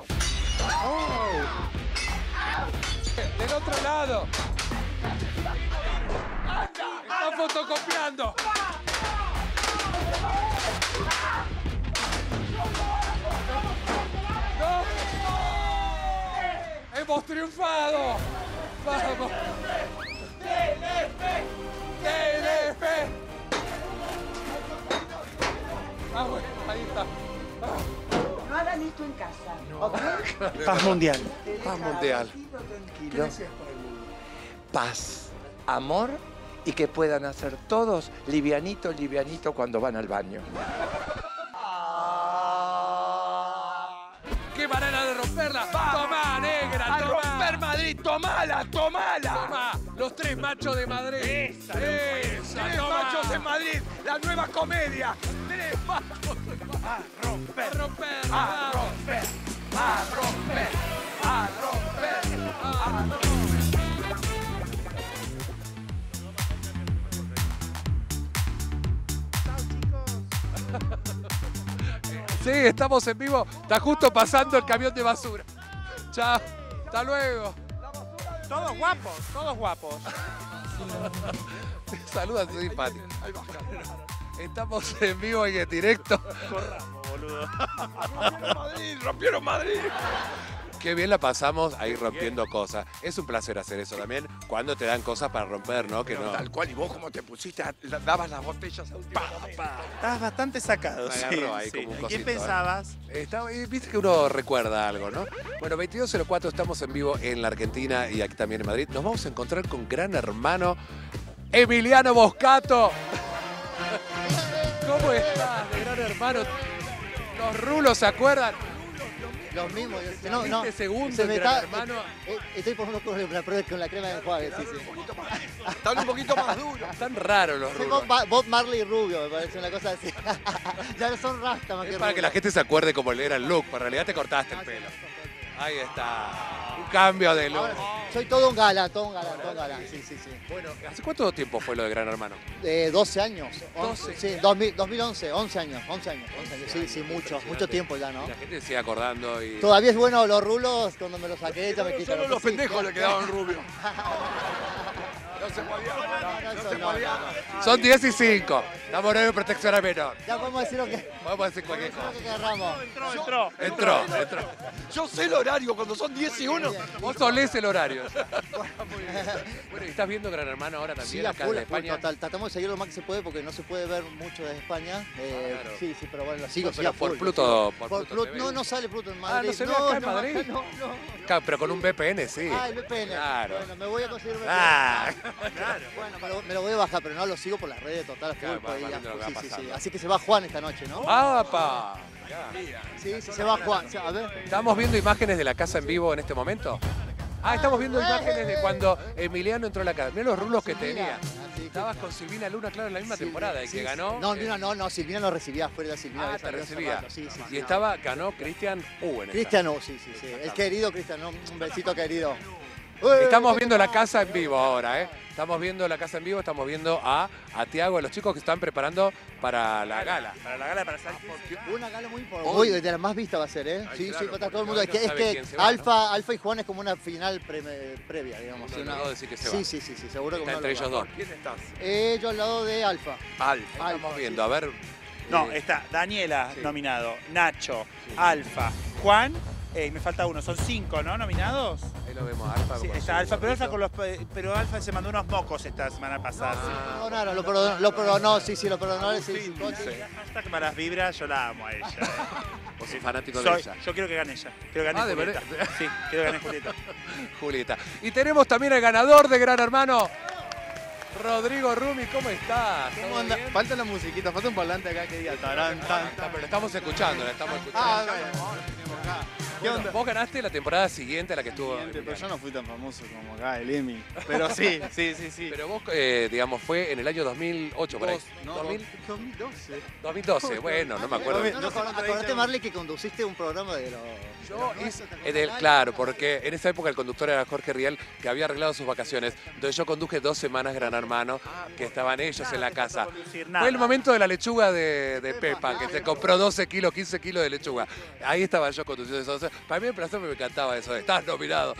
Del otro lado. Están fotocopiando. ¡No! ¡Hemos triunfado! ¡Vamos! ¡Telefe! Ah, bueno, ahí está. No hagan esto en casa. ¿Ok? Paz mundial. Paz mundial. Tranquilo. Paz, amor y que puedan hacer todos livianito, livianito cuando van al baño. ¡Qué manera de romperla! ¡Tomá, negra! ¡A ¡Tomá! romper Madrid! ¡Tomala, tomala! ¡Toma! Los tres machos de Madrid. ¡Esa! ¡Esa! ¡Tres ¡Toma! machos en Madrid! ¡La nueva comedia! ¡Tres machos! ¡A romper! ¡A romper! ¡A romper! ¡A romper! ¡A romper! ¡A romper! Sí, estamos en vivo. Está justo pasando el camión de basura. Chao. Hasta luego. Todos guapos, todos guapos. Saludan, soy simpático. Estamos en vivo y en directo. Corramos, boludo. ¡Rompieron Madrid! ¡Rompieron Madrid! Qué bien la pasamos ahí rompiendo cosas. Es un placer hacer eso también cuando te dan cosas para romper, ¿no? Que Pero no. tal cual, y vos como te pusiste, dabas las botellas a última momento. Estabas bastante sacado. Me agarró ahí como un ¿En cosito, quién pensabas? Viste que uno recuerda algo, ¿no? Bueno, 22:04, estamos en vivo en la Argentina y aquí también en Madrid. Nos vamos a encontrar con Gran Hermano Emiliano Boscato. ¿Cómo estás, de Gran Hermano? Los rulos, ¿se acuerdan? Los mismos. No, no. Segundo, se me Gran está, Hermano. estoy por uno con la prueba con la crema de enjuague, sí, sí. Están un poquito más duros. Están raros los Soy rulos. Bob Marley rubio, me parece una cosa así. Ya no son rastas más Es que para que la gente se acuerde cómo era el look, pero en realidad te cortaste el pelo. Ahí está. Un cambio de look. Ahora, soy todo un galán, sí, sí, sí. Bueno, ¿hace cuánto tiempo fue lo de Gran Hermano? 12 años. 12. Sí, 2011, 11 años. Sí, sí, mucho tiempo ya, ¿no? La gente se sigue acordando y... Todavía es bueno los rulos, cuando me los saqué ya me quitan. Solo los pendejos le quedaban rubios. No se podía. No se podía. Son 10 y 5. Estamos en protección a menor. Ya podemos decir lo que Podemos decir cualquier cosa. querramos. Entró. Yo sé el horario cuando son 10 y 1. Vos solés el horario. Bueno, ¿y estás viendo Gran Hermano ahora también Sí, acá full, de España? total. Tratamos de seguir lo más que se puede porque no se puede ver mucho desde España. Claro. Sí, pero bueno, lo sigo. No, sí, pero a por full, Pluto- sí. por Por Pluto Pluto- TV. no sale Pluto en Madrid. Ah, ¿no se ve acá en Madrid? No. Claro, pero con un VPN sí. Ah, el VPN. Claro. Bueno, me voy a conseguir un VPN. Ah. Bueno, me lo voy a bajar, pero no lo sigo por las redes total. Claro, Full, para viendo lo que sí, va sí, sí. pasando. Así que se va Juan esta noche, ¿no? ¡Apa! Sí, se va Juan. A ver. ¿Estamos viendo imágenes de la casa en vivo en este momento? Ah, estamos viendo imágenes de cuando Emiliano entró a la casa. Mirá los rulos que tenía. Estabas con Silvina Luna, claro, en la misma temporada y que ganó. No, Silvina no recibía afuera de Silvina. Ah, había te salido hace recibía. rato, sí. Y ganó Cristian U en esta. Cristiano, sí. El querido Cristiano, un besito querido. Estamos viendo la casa en vivo ahora, ¿eh? Estamos viendo la casa en vivo, estamos viendo a Tiago, a los chicos que están preparando para la gala. Para la gala, para salir. Una gala muy importante. De la más vista va a ser, ¿eh? Ay, Sí, claro, contra todo el porque mundo. Es no que, sabe quién se va, Alfa y Juan es como una final previa, digamos. No, una- no decir que se sí, va. sí, seguro que Está uno entre lo ellos va. dos. ¿Quién estás? Yo al lado de Alfa. Estamos viendo, a ver. No, está Daniela nominado, Nacho, Alfa, Juan, me falta uno, son 5, ¿no? Nominados. Ahí lo vemos, Alfa. Sí, con está su Alfa, pero Alfa, gorrito. pero Alfa se mandó unos mocos esta semana pasada. Lo perdonó, lo perdonó. Sí, lo perdonó. Sí. Hashtag malas vibras, yo la amo a ella. Vos sos fanático Soy- de ella. Yo quiero que gane ella. Quiero que gane ¿de Julieta. verdad? Sí, quiero que gane Julieta. Julieta. Y tenemos también al ganador de Gran Hermano, Rodrigo Rumi. ¿Cómo estás? ¿Cómo anda? Falta la musiquita, falta un parlante acá que diga tarán, tan, Pero lo estamos escuchando, la estamos escuchando. Ah, bueno. ¿Qué Bueno, onda? vos ganaste la temporada siguiente a la que estuvo. Pero yo no fui tan famoso como acá, el Emi. Pero sí. Pero vos, digamos, fue en el año 2008, por ahí. No, 2012. 2012, bueno, no me acuerdo. Acordate, Marley, que conduciste un programa de los... Yo claro, porque en esa época el conductor era Jorge Riel, que había arreglado sus vacaciones. Entonces yo conduje 2 semanas Gran Hermano, que estaban ellos en la casa. Fue el momento de la lechuga de Pepa, que se compró 12 kilos, 15 kilos de lechuga. Ahí estaba yo conduciendo eso. Para mí el placer me encantaba eso, de estás nominado.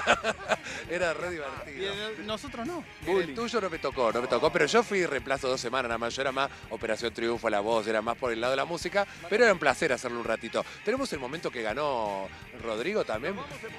Era re divertido. Nosotros no. El tuyo no me tocó, pero yo fui reemplazo 2 semanas nada más. Yo era más Operación Triunfo, La Voz, era más por el lado de la música, pero era un placer hacerlo un ratito. Tenemos el momento que ganó Rodrigo también.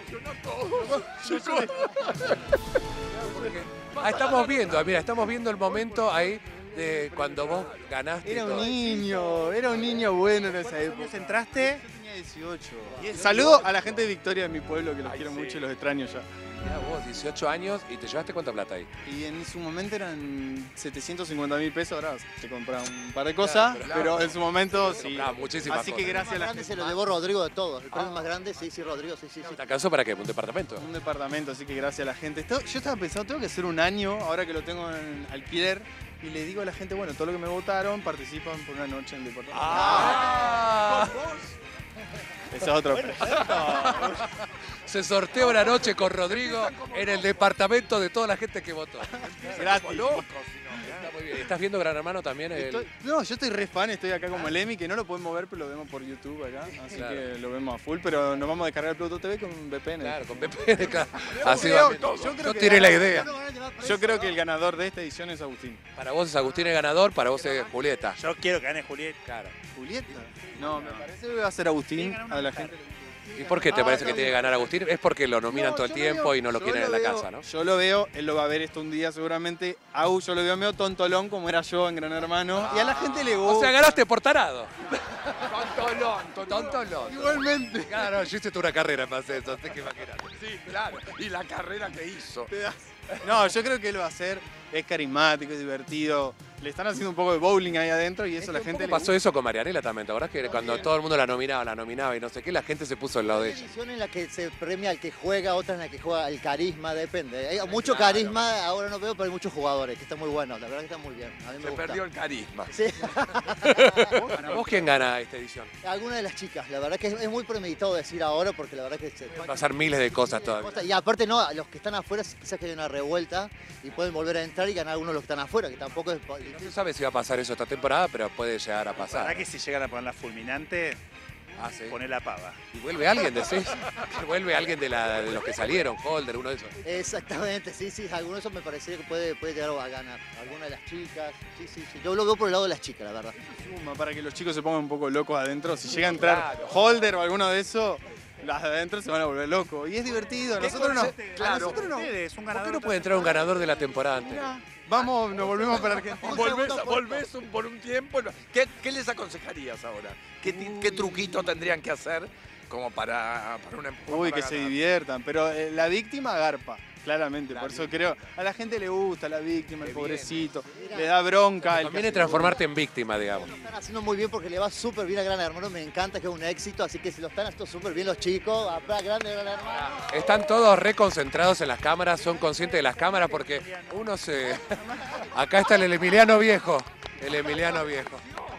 Estamos viendo el momento ahí de cuando vos ganaste. Era todo. un niño bueno en esa época. ¿Entraste? Tenía 18. Saludo a la gente de Victoria de mi pueblo, que los quiero mucho y los extraño ya. Mirá vos, 18 años y te llevaste cuánta plata ahí. Y en su momento eran 750.000 pesos, ahora se compraba un par de cosas, pero en su momento sí. Muchísimas Así que cosas. gracias a la grande gente. se lo llevó Rodrigo de todos. El premio más grande, sí, Rodrigo, sí. ¿Te alcanzó para qué? ¿Un departamento? Un departamento, así que gracias a la gente. Yo estaba pensando, tengo que hacer un año, ahora que lo tengo en alquiler, y le digo a la gente, bueno, todo lo que me votaron participan por una noche en el departamento. ¿Con vos? Esa es otra. Se sortea una noche con Rodrigo en el departamento de toda la gente que votó. Gratis. Está muy bien. ¿Estás viendo Gran Hermano también? No, yo estoy re fan, estoy acá como el Emi, que no lo podemos ver, pero lo vemos por YouTube acá. Así Claro. que lo vemos a full, pero nos vamos a descargar el Pluto TV con VPN. Claro, con VPN, claro. Así Yo va. creo Yo que tiré la idea. Yo creo que el ganador de esta edición es Agustín. Para vos es Agustín el ganador, para vos es Julieta. Yo quiero que gane Julieta. Claro. ¿Julieta? No, me parece que va a ser Agustín a la gente. ¿Y por qué te parece que tiene que ganar Agustín? Es porque lo nominan todo el tiempo y no lo yo quieren en la veo- casa, ¿no? Yo lo veo, él lo va a ver esto un día seguramente. Yo lo veo medio tontolón como era yo en Gran Hermano. Y a la gente le gusta. O sea, ganaste por tarado. Tontolón. Igualmente. Claro, yo hice toda una carrera para hacer eso, así que imagínate. Sí, claro. Y la carrera que hizo. No, yo creo que él va a ser, es carismático, es divertido. Le están haciendo un poco de bowling ahí adentro y eso a la gente le Pasó eso con Marianela también, ¿te acordás que cuando todo el mundo la nominaba y no sé qué, la gente se puso al lado de Hay ella? edición en la que se premia al que juega, otra en la que juega el carisma, depende. Hay mucho carisma, ahora no veo, pero hay muchos jugadores que están muy buenos, la verdad que están muy bien. A mí me Se gusta. perdió el carisma. Sí. ¿Para vos quién gana esta edición? Alguna de las chicas, la verdad que es muy premeditado decir ahora porque la verdad que se Pueden pasar miles de cosas todavía. Y aparte no, los que están afuera quizás que hay una revuelta y pueden volver a entrar y ganar algunos de los que están afuera, que tampoco es No sabes si va a pasar eso esta temporada, pero puede llegar a La pasar. verdad que si llegan a poner la fulminante, ¿sí? poné la pava. ¿Y vuelve alguien, decís? ¿Vuelve alguien de los que salieron? Holder, uno de esos. Exactamente, sí, alguno de esos me parecería que puede llegar a ganar. Alguna de las chicas, sí. Yo lo veo por el lado de las chicas, la verdad. suma para que los chicos se pongan un poco locos adentro. Si llega a entrar Holder o alguno de esos, las de adentro se van a volver locos. Y es divertido, nosotros no. Claro. A nosotros no. ¿Por qué no puede entrar un ganador de la temporada antes? Vamos, nos volvemos para Argentina. Volvés por un tiempo. ¿Qué les aconsejarías ahora? ¿Qué truquito tendrían que hacer como para una Uy, para que se ganar? diviertan, pero la víctima garpa, claramente. Por eso creo, a la gente le gusta la víctima, el pobrecito, le da bronca. Conviene transformarte en víctima, digamos. Lo están haciendo muy bien porque le va súper bien a Gran Hermano, me encanta que es un éxito, así que si lo están haciendo súper bien los chicos, grande Gran Hermano. Están todos reconcentrados en las cámaras, son conscientes de las cámaras porque uno se... Acá está el Emiliano Viejo. El Emiliano Viejo.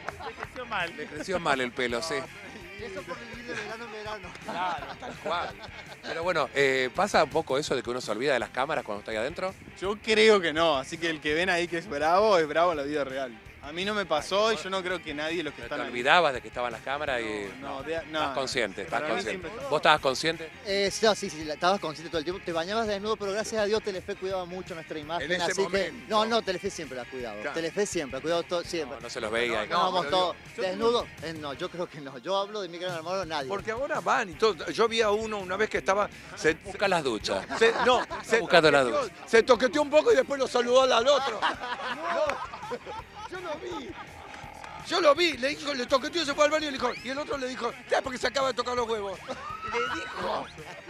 Le creció mal el pelo, sí. Eso por vivir de verano en verano. Claro, tal cual. Pero bueno, ¿pasa un poco eso de que uno se olvida de las cámaras cuando está ahí adentro? Yo creo que no, así que el que ven ahí que es bravo en la vida real. A mí no me pasó y yo no creo que nadie de los que ¿Te están ahí. olvidabas de que estaban las cámaras y No, estás consciente, estás Para mí consciente? siempre- ¿Vos estabas consciente? Sí, estabas consciente todo el tiempo. Te bañabas desnudo, pero gracias a Dios Telefe cuidaba mucho nuestra imagen. En ese así momento. que. No, Telefe siempre la ha cuidado. Claro. Telefe siempre ha cuidado todo, siempre. No se los veía. Estábamos pero todos digo, desnudos. No, yo creo que no. Yo hablo de mi Gran Hermano, nadie. Porque ahora van y todo. Yo vi a uno una vez que estaba. Busca las duchas. Se buscando la ducha. Se toqueteó un poco y después lo saludó al otro. Yo lo vi. Yo lo vi, le toqueteó y se fue al baño y le dijo. Y el otro le dijo, ya porque se acaba de tocar los huevos. Le dijo.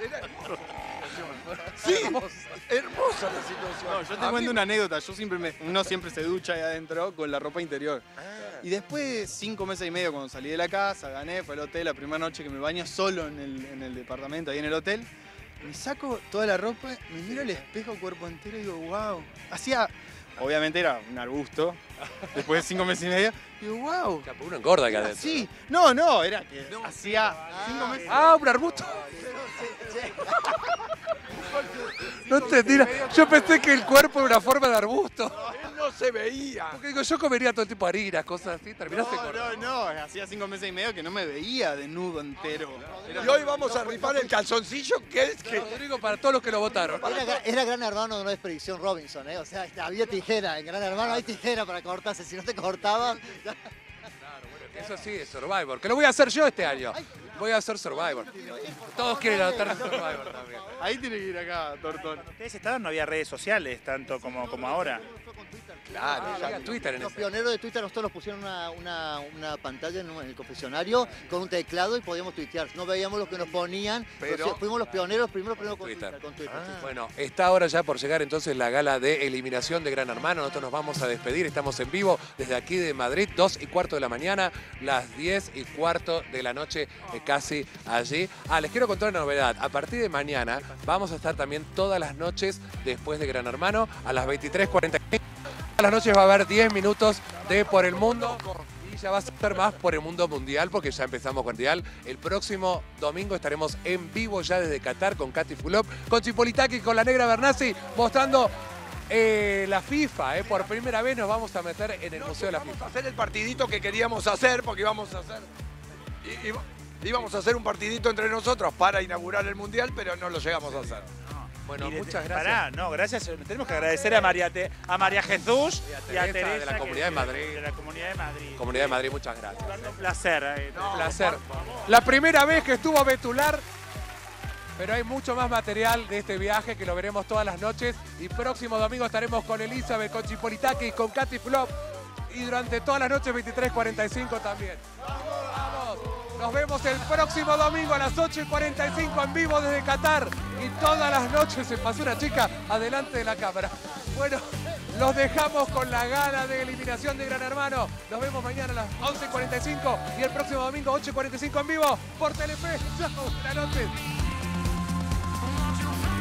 Sí, hermosa la situación. No, yo te cuento una anécdota. Yo uno siempre se ducha ahí adentro con la ropa interior. Y después, 5 meses y medio, cuando salí de la casa, gané, fue al hotel, la primera noche que me baño solo en el departamento, ahí en el hotel, me saco toda la ropa, me miro al espejo cuerpo entero y digo, wow. Obviamente era un arbusto, después de 5 meses y medio, digo, wow. Uno engorda acá adentro. Sí, no, era que hacía 5 meses. Ah, un arbusto. No entendí. Yo pensé que el cuerpo era una forma de arbusto. Él no se veía. Porque digo, yo comería todo el tipo harinas, cosas así. Terminaste con... No, hacía 5 meses y medio que no me veía desnudo entero. Y hoy vamos a rifar el calzoncillo que es que. Rodrigo, para todos los que lo votaron. Era Gran Hermano, no Expedición Robinson, ¿eh? O sea, había tijera. En Gran Hermano hay tijera para cortarse. Si no te cortaban. Eso sí, es Survivor. Que lo voy a hacer yo este año. Voy a hacer Survivor. Todos quieren anotar en Survivor también. Ahí tiene que ir acá, Tortón. Ustedes estaban, no había redes sociales tanto como ahora. Claro, Twitter en Los ese. pioneros de Twitter, nosotros nos pusieron una pantalla en el confesionario con un teclado y podíamos tuitear. No veíamos lo que nos ponían, pero fuimos los pioneros, primero con Twitter. Sí. Bueno, está ahora ya por llegar entonces la gala de eliminación de Gran Hermano. Nosotros nos vamos a despedir. Estamos en vivo desde aquí de Madrid, 2:15 de la mañana, las 10:15 de la noche, casi allí. Les quiero contar una novedad. A partir de mañana vamos a estar también todas las noches después de Gran Hermano a las 23:45. A las noches va a haber 10 minutos de Por el Mundo y ya va a ser más Por el Mundo Mundial porque ya empezamos con Mundial. El próximo domingo estaremos en vivo ya desde Qatar con Katy Fulop, con Chipolitaki, con la Negra Bernasi, mostrando la FIFA. Por primera vez nos vamos a meter en el Museo de la FIFA. Vamos a hacer el partidito que queríamos hacer porque íbamos a hacer... íbamos a hacer un partidito entre nosotros para inaugurar el Mundial, pero no lo llegamos a hacer. Bueno, Mire, muchas gracias. Pará, no, gracias. Tenemos que agradecer a María Jesús y a Teresa de la Comunidad de Madrid. De la Comunidad de Madrid. Comunidad de Madrid, muchas gracias. Un placer. Un placer. La primera vez que estuvo Betular, pero hay mucho más material de este viaje que lo veremos todas las noches. Y próximo domingo estaremos con Elizabeth, con Chipolitaki, con Katy Fulop. Y durante todas las noches 23:45 también. ¡Vamos! Nos vemos el próximo domingo a las 8:45 en vivo desde Qatar. Y todas las noches se pasó una chica adelante de la cámara. Bueno, los dejamos con la gala de eliminación de Gran Hermano. Nos vemos mañana a las 11:45 y el próximo domingo 8:45 en vivo por Telefe. Chao, buenas noches.